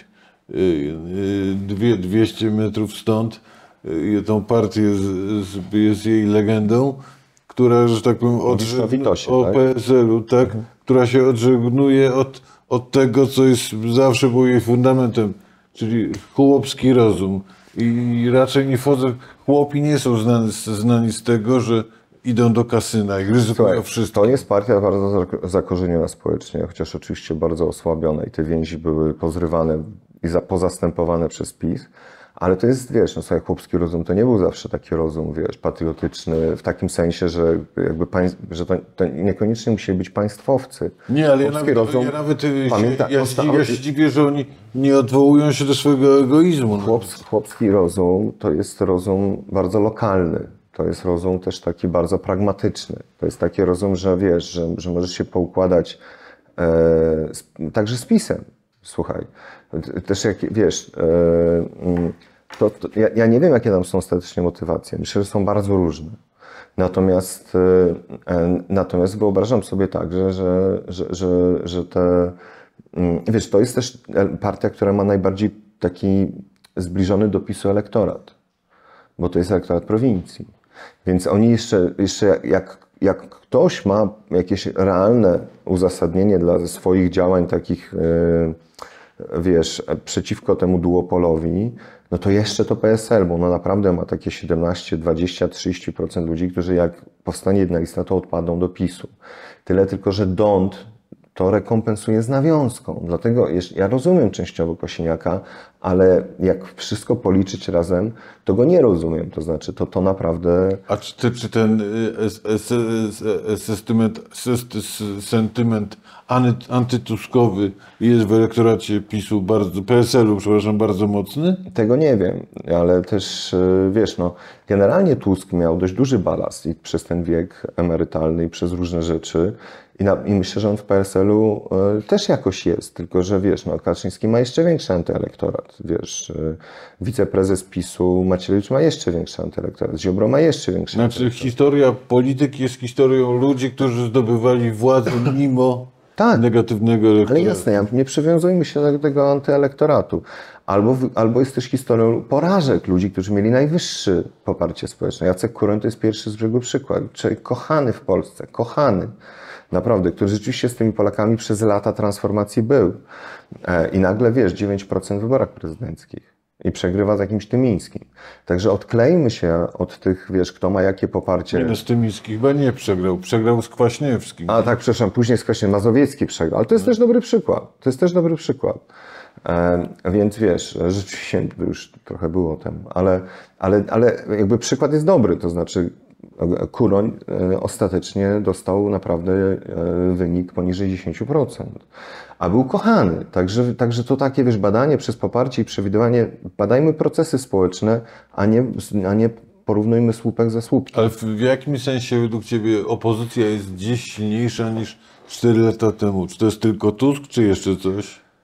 dwieście metrów stąd, tą partię z, jest jej legendą, która, że tak powiem, odżegnuje o P S L-u, tak? Mhm. Która się odżegnuje od, od tego, co jest zawsze było jej fundamentem, czyli chłopski rozum. I raczej nie wchodzę, chłopi nie są znani, znani z tego, że idą do kasyna i ryzykują Słuchaj, wszystko. To jest partia bardzo zakorzeniona społecznie, chociaż oczywiście bardzo osłabiona i te więzi były pozrywane i za, pozastępowane przez PiS. Ale to jest, wiesz, no słuchaj, chłopski rozum to nie był zawsze taki rozum, wiesz, patriotyczny, w takim sensie, że jakby pań, że to, to niekoniecznie musieli być państwowcy. Nie, ale ja nawet, rozum, ja nawet pamięta, ja, się, ja się dziwię, że oni nie odwołują się do swojego egoizmu. Chłops, chłopski rozum to jest rozum bardzo lokalny. To jest rozum też taki bardzo pragmatyczny. To jest taki rozum, że wiesz, że, że możesz się poukładać e, z, także z PiS-em. Słuchaj, też jak wiesz, e, to, to ja, ja nie wiem, jakie tam są ostatecznie motywacje. Myślę, że są bardzo różne. Natomiast, e, natomiast wyobrażam sobie tak, że, że, że, że, że te, wiesz, to jest też partia, która ma najbardziej taki zbliżony do PiS-u elektorat, bo to jest elektorat prowincji. Więc oni jeszcze, jeszcze jak, jak ktoś ma jakieś realne uzasadnienie dla swoich działań takich, wiesz, przeciwko temu duopolowi, no to jeszcze to P S L, bo ono naprawdę ma takie siedemnaście, dwadzieścia, trzydzieści procent ludzi, którzy jak powstanie jedna lista, to odpadną do PiS-u. Tyle tylko, że D O N T to rekompensuje z nawiązką. Dlatego ja rozumiem częściowo Kosiniaka, ale jak wszystko policzyć razem, to go nie rozumiem. To znaczy, to to naprawdę... A czy, ty, czy ten sentyment, sentyment antytuskowy jest w elektoracie PiS-u, bardzo, P S L-u, przepraszam, bardzo mocny? Tego nie wiem, ale też, wiesz, no, generalnie Tusk miał dość duży balast i przez ten wiek emerytalny i przez różne rzeczy. I, na, I myślę, że on w P S L-u y, też jakoś jest, tylko że wiesz, no Kaczyński ma jeszcze większy antyelektorat, wiesz, y, wiceprezes PiS-u Macierewicz ma jeszcze większy antyelektorat, Ziobro ma jeszcze większy Znaczy antyelektorat. Historia polityki jest historią ludzi, którzy zdobywali władzę mimo tak, negatywnego elektoratu. Ale jasne, nie przywiązujmy się do tego antyelektoratu. Albo, albo jest też historią porażek ludzi, którzy mieli najwyższe poparcie społeczne. Jacek Kuroń to jest pierwszy z brzegu przykład. Człowiek kochany w Polsce, kochany. Naprawdę, który rzeczywiście z tymi Polakami przez lata transformacji był. I nagle, wiesz, dziewięć procent w wyborach prezydenckich. I przegrywa z jakimś Tymińskim. Także odklejmy się od tych, wiesz, kto ma jakie poparcie. Nie, no z Tymińskich chyba nie przegrał. Przegrał z Kwaśniewskim. A tak, przepraszam, później z Kwaśniewskim. Mazowiecki przegrał. Ale to jest no. też dobry przykład. To jest też dobry przykład. E, więc wiesz, rzeczywiście to już trochę było temu. Ale, ale, ale jakby przykład jest dobry. To znaczy Kuroń ostatecznie dostał naprawdę wynik poniżej dziesięć procent. A był kochany. Także, także to takie, wiesz, badanie przez poparcie i przewidywanie, badajmy procesy społeczne, a nie, a nie porównujmy słupek ze słupkiem. Ale w, w jakim sensie według Ciebie opozycja jest dziś silniejsza niż cztery lata temu? Czy to jest tylko Tusk, czy jeszcze coś?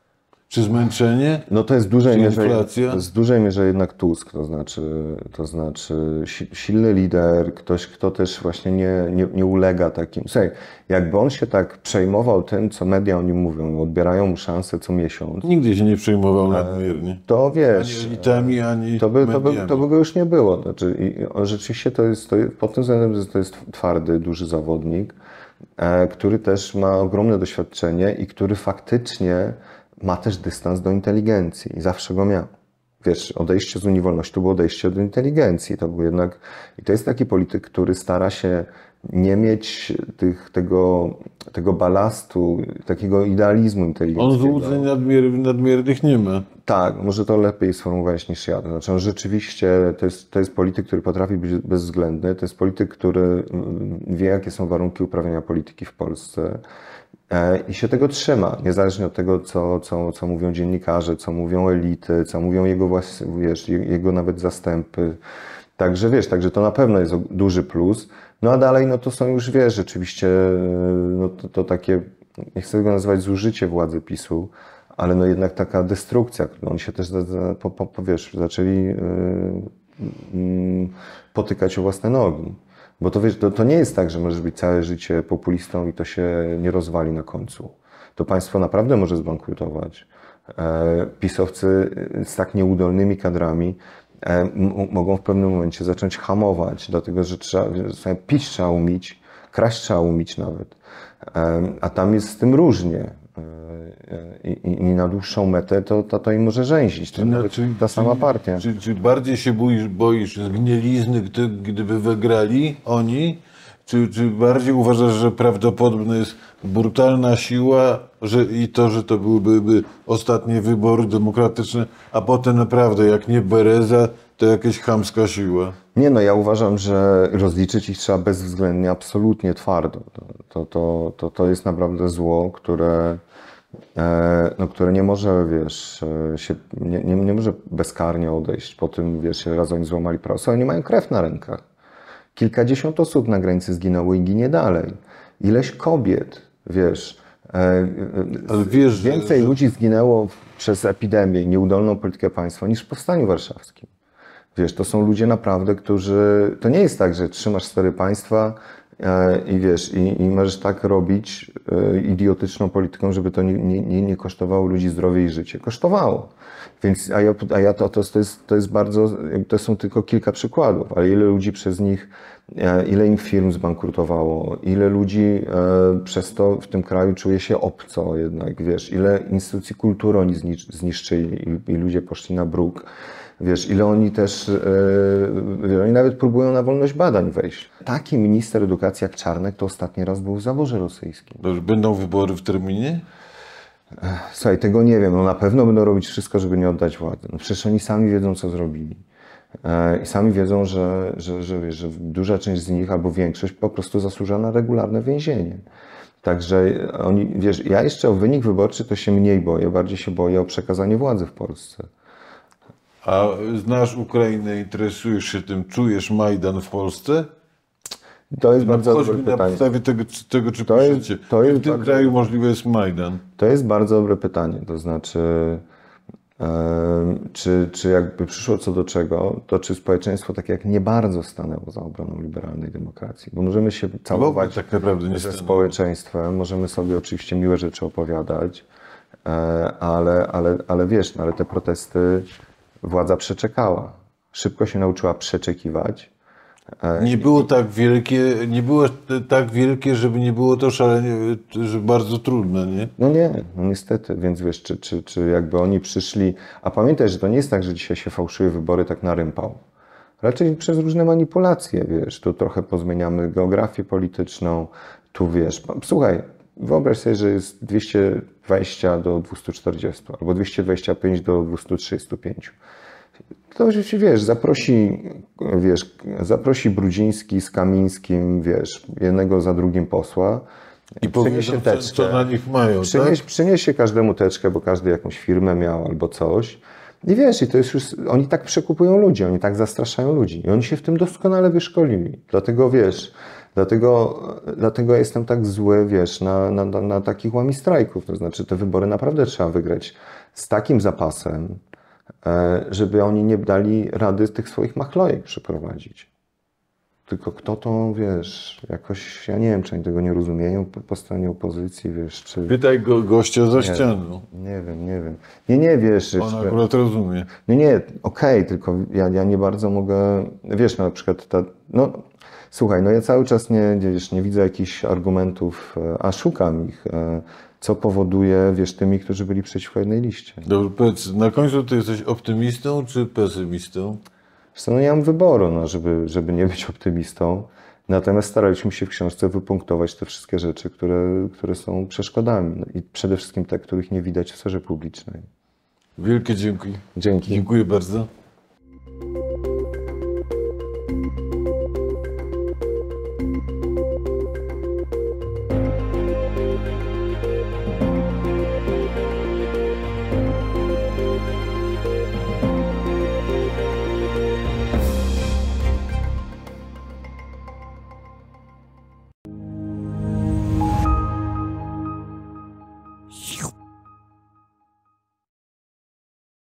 Czy zmęczenie? No to jest w dużej Czy mierze, inflacja? to jest w dużej mierze jednak Tusk, to znaczy, to znaczy si- silny lider, ktoś, kto też właśnie nie, nie, nie ulega takim. Słuchaj, jakby on się tak przejmował tym, co media o nim mówią, odbierają mu szansę co miesiąc, Nigdy się nie przejmował nadmiernie. to wiesz, Ani elitami, ani to by, to, by, mediami. to by go już nie było. Znaczy, i on rzeczywiście to jest, to jest, pod tym względem, że to jest twardy, duży zawodnik, e, który też ma ogromne doświadczenie i który faktycznie ma też dystans do inteligencji i zawsze go miał. Wiesz, odejście z Unii Wolności to było odejście do inteligencji. To był jednak, i to jest taki polityk, który stara się nie mieć tych, tego, tego balastu, takiego idealizmu On inteligenckiego. złudzeń nadmier, nadmiernych nie ma. Tak, może to lepiej sformułować niż ja. To znaczy, on rzeczywiście to jest, to jest polityk, który potrafi być bezwzględny. To jest polityk, który mm, wie, jakie są warunki uprawiania polityki w Polsce. E, I się tego trzyma, niezależnie od tego, co, co, co mówią dziennikarze, co mówią elity, co mówią jego, włas- wiesz, je- jego nawet zastępy. Także wiesz, także to na pewno jest duży plus. No a dalej, no to są już, wiesz, rzeczywiście, no to, to takie, nie chcę tego nazywać zużycie władzy PiSu, ale no jednak taka destrukcja. No oni się też, za, za, po, po, po, wiesz, zaczęli yy, yy, potykać o własne nogi. Bo to, wiesz, to, to nie jest tak, że możesz być całe życie populistą i to się nie rozwali na końcu. To państwo naprawdę może zbankrutować. E, pisowcy z tak nieudolnymi kadrami e, m- mogą w pewnym momencie zacząć hamować, dlatego że trzeba, że pić trzeba umieć, kraść trzeba umieć nawet. E, a tam jest z tym różnie. I, i, i na dłuższą metę to, to, to im może rzęzić. To nawet Czy- ta sama czy- partia. Czy, czy bardziej się boisz, boisz zgnilizny, gdy, gdyby wygrali oni? Czy, czy bardziej uważasz, że prawdopodobna jest brutalna siła że, i to, że to byłyby by ostatnie wybory demokratyczne, a potem naprawdę, jak nie Bereza, to jakaś chamska siła? Nie no, ja uważam, że rozliczyć ich trzeba bezwzględnie, absolutnie twardo. To, to, to, to, to jest naprawdę zło, które, e, no, które nie może, wiesz, e, się, nie, nie, nie może bezkarnie odejść. Po tym, wiesz, raz oni złamali prawo. Oni mają krew na rękach. Kilkadziesiąt osób na granicy zginęło i ginie dalej. Ileś kobiet, wiesz, e, e, Ale wiesz, że- więcej że- ludzi zginęło przez epidemię i nieudolną politykę państwa niż w Powstaniu Warszawskim. Wiesz, to są ludzie naprawdę, którzy... To nie jest tak, że trzymasz stery państwa e, i wiesz, i, i możesz tak robić e, idiotyczną polityką, żeby to nie, nie, nie, nie kosztowało ludzi zdrowie i życie. Kosztowało. Więc, a ja, a ja to, to, to, jest, to jest bardzo... To są tylko kilka przykładów, ale ile ludzi przez nich, e, ile im firm zbankrutowało, ile ludzi e, przez to w tym kraju czuje się obco jednak, wiesz, ile instytucji kultury oni znicz- zniszczyli i, i ludzie poszli na bruk. Wiesz, ile oni też, yy, oni nawet próbują na wolność badań wejść. Taki minister edukacji jak Czarnek to ostatni raz był w zaborze rosyjskim. Dobrze, będą wybory w terminie? Słuchaj, tego nie wiem, no na pewno będą robić wszystko, żeby nie oddać władzy. No przecież oni sami wiedzą, co zrobili. E, I sami wiedzą, że, że, że, wiesz, że duża część z nich, albo większość, po prostu zasłużyła na regularne więzienie. Także oni, wiesz, ja jeszcze o wynik wyborczy to się mniej boję, bardziej się boję o przekazanie władzy w Polsce. A znasz Ukrainę, interesujesz się tym, czujesz Majdan w Polsce? To jest bardzo Chodźmy dobre na pytanie. podstawie tego, tego czy To jest- piszecie. to jest w tym bardzo- kraju możliwy jest Majdan. To jest bardzo dobre pytanie. To znaczy, e, czy, czy jakby przyszło co do czego, to czy społeczeństwo tak jak nie bardzo stanęło za obroną liberalnej demokracji? Bo możemy się całować tak naprawdę nie ze stanęło. społeczeństwem, możemy sobie oczywiście miłe rzeczy opowiadać, e, ale, ale, ale wiesz, no, ale te protesty władza przeczekała. Szybko się nauczyła przeczekiwać. E, Nie było tak wielkie, nie było t- tak wielkie, żeby nie było to szalenie, że bardzo trudne, nie? No nie, no niestety, więc wiesz, czy, czy, czy jakby oni przyszli, a pamiętaj, że to nie jest tak, że dzisiaj się fałszuje wybory tak na rympał. Raczej przez różne manipulacje, wiesz, tu trochę pozmieniamy geografię polityczną, tu wiesz, słuchaj, wyobraź sobie, że jest dwieście dwadzieścia do dwustu czterdziestu, albo dwieście dwadzieścia pięć do dwustu trzydziestu pięciu. To oczywiście, wiesz, zaprosi, wiesz, zaprosi Brudziński z Kamińskim, wiesz, jednego za drugim posła, I przyniesie powiedzą, co, teczkę. co na nich mają, Przynieś, tak? przyniesie każdemu teczkę, bo każdy jakąś firmę miał albo coś. I wiesz, i to jest już, oni tak przekupują ludzi, oni tak zastraszają ludzi. I oni się w tym doskonale wyszkolili. Dlatego wiesz, dlatego, dlatego ja jestem tak zły, wiesz, na, na, na, na takich łamistrajków. To znaczy te wybory naprawdę trzeba wygrać z takim zapasem, żeby oni nie dali rady tych swoich machlojek przeprowadzić. Tylko kto to, wiesz, jakoś, ja nie wiem, czy oni tego nie rozumieją po, po stronie opozycji, wiesz, czy... Pytaj go, gościa za nie, ścianą. Nie wiem, nie wiem. Nie, nie, wiesz... On jeszcze, akurat rozumie. nie, nie, okej, tylko ja, ja nie bardzo mogę, wiesz, na przykład ta, no, słuchaj, no ja cały czas nie, wiesz, nie widzę jakichś argumentów, a szukam ich, co powoduje, wiesz, tymi, którzy byli przeciwko jednej liście. Dobrze, powiedz, na końcu ty jesteś optymistą czy pesymistą? Zresztą no nie mam wyboru, no, żeby, żeby nie być optymistą. Natomiast staraliśmy się w książce wypunktować te wszystkie rzeczy, które, które są przeszkodami. No i przede wszystkim te, których nie widać w sferze publicznej. Wielkie dzięki. Dzięki. Dziękuję bardzo.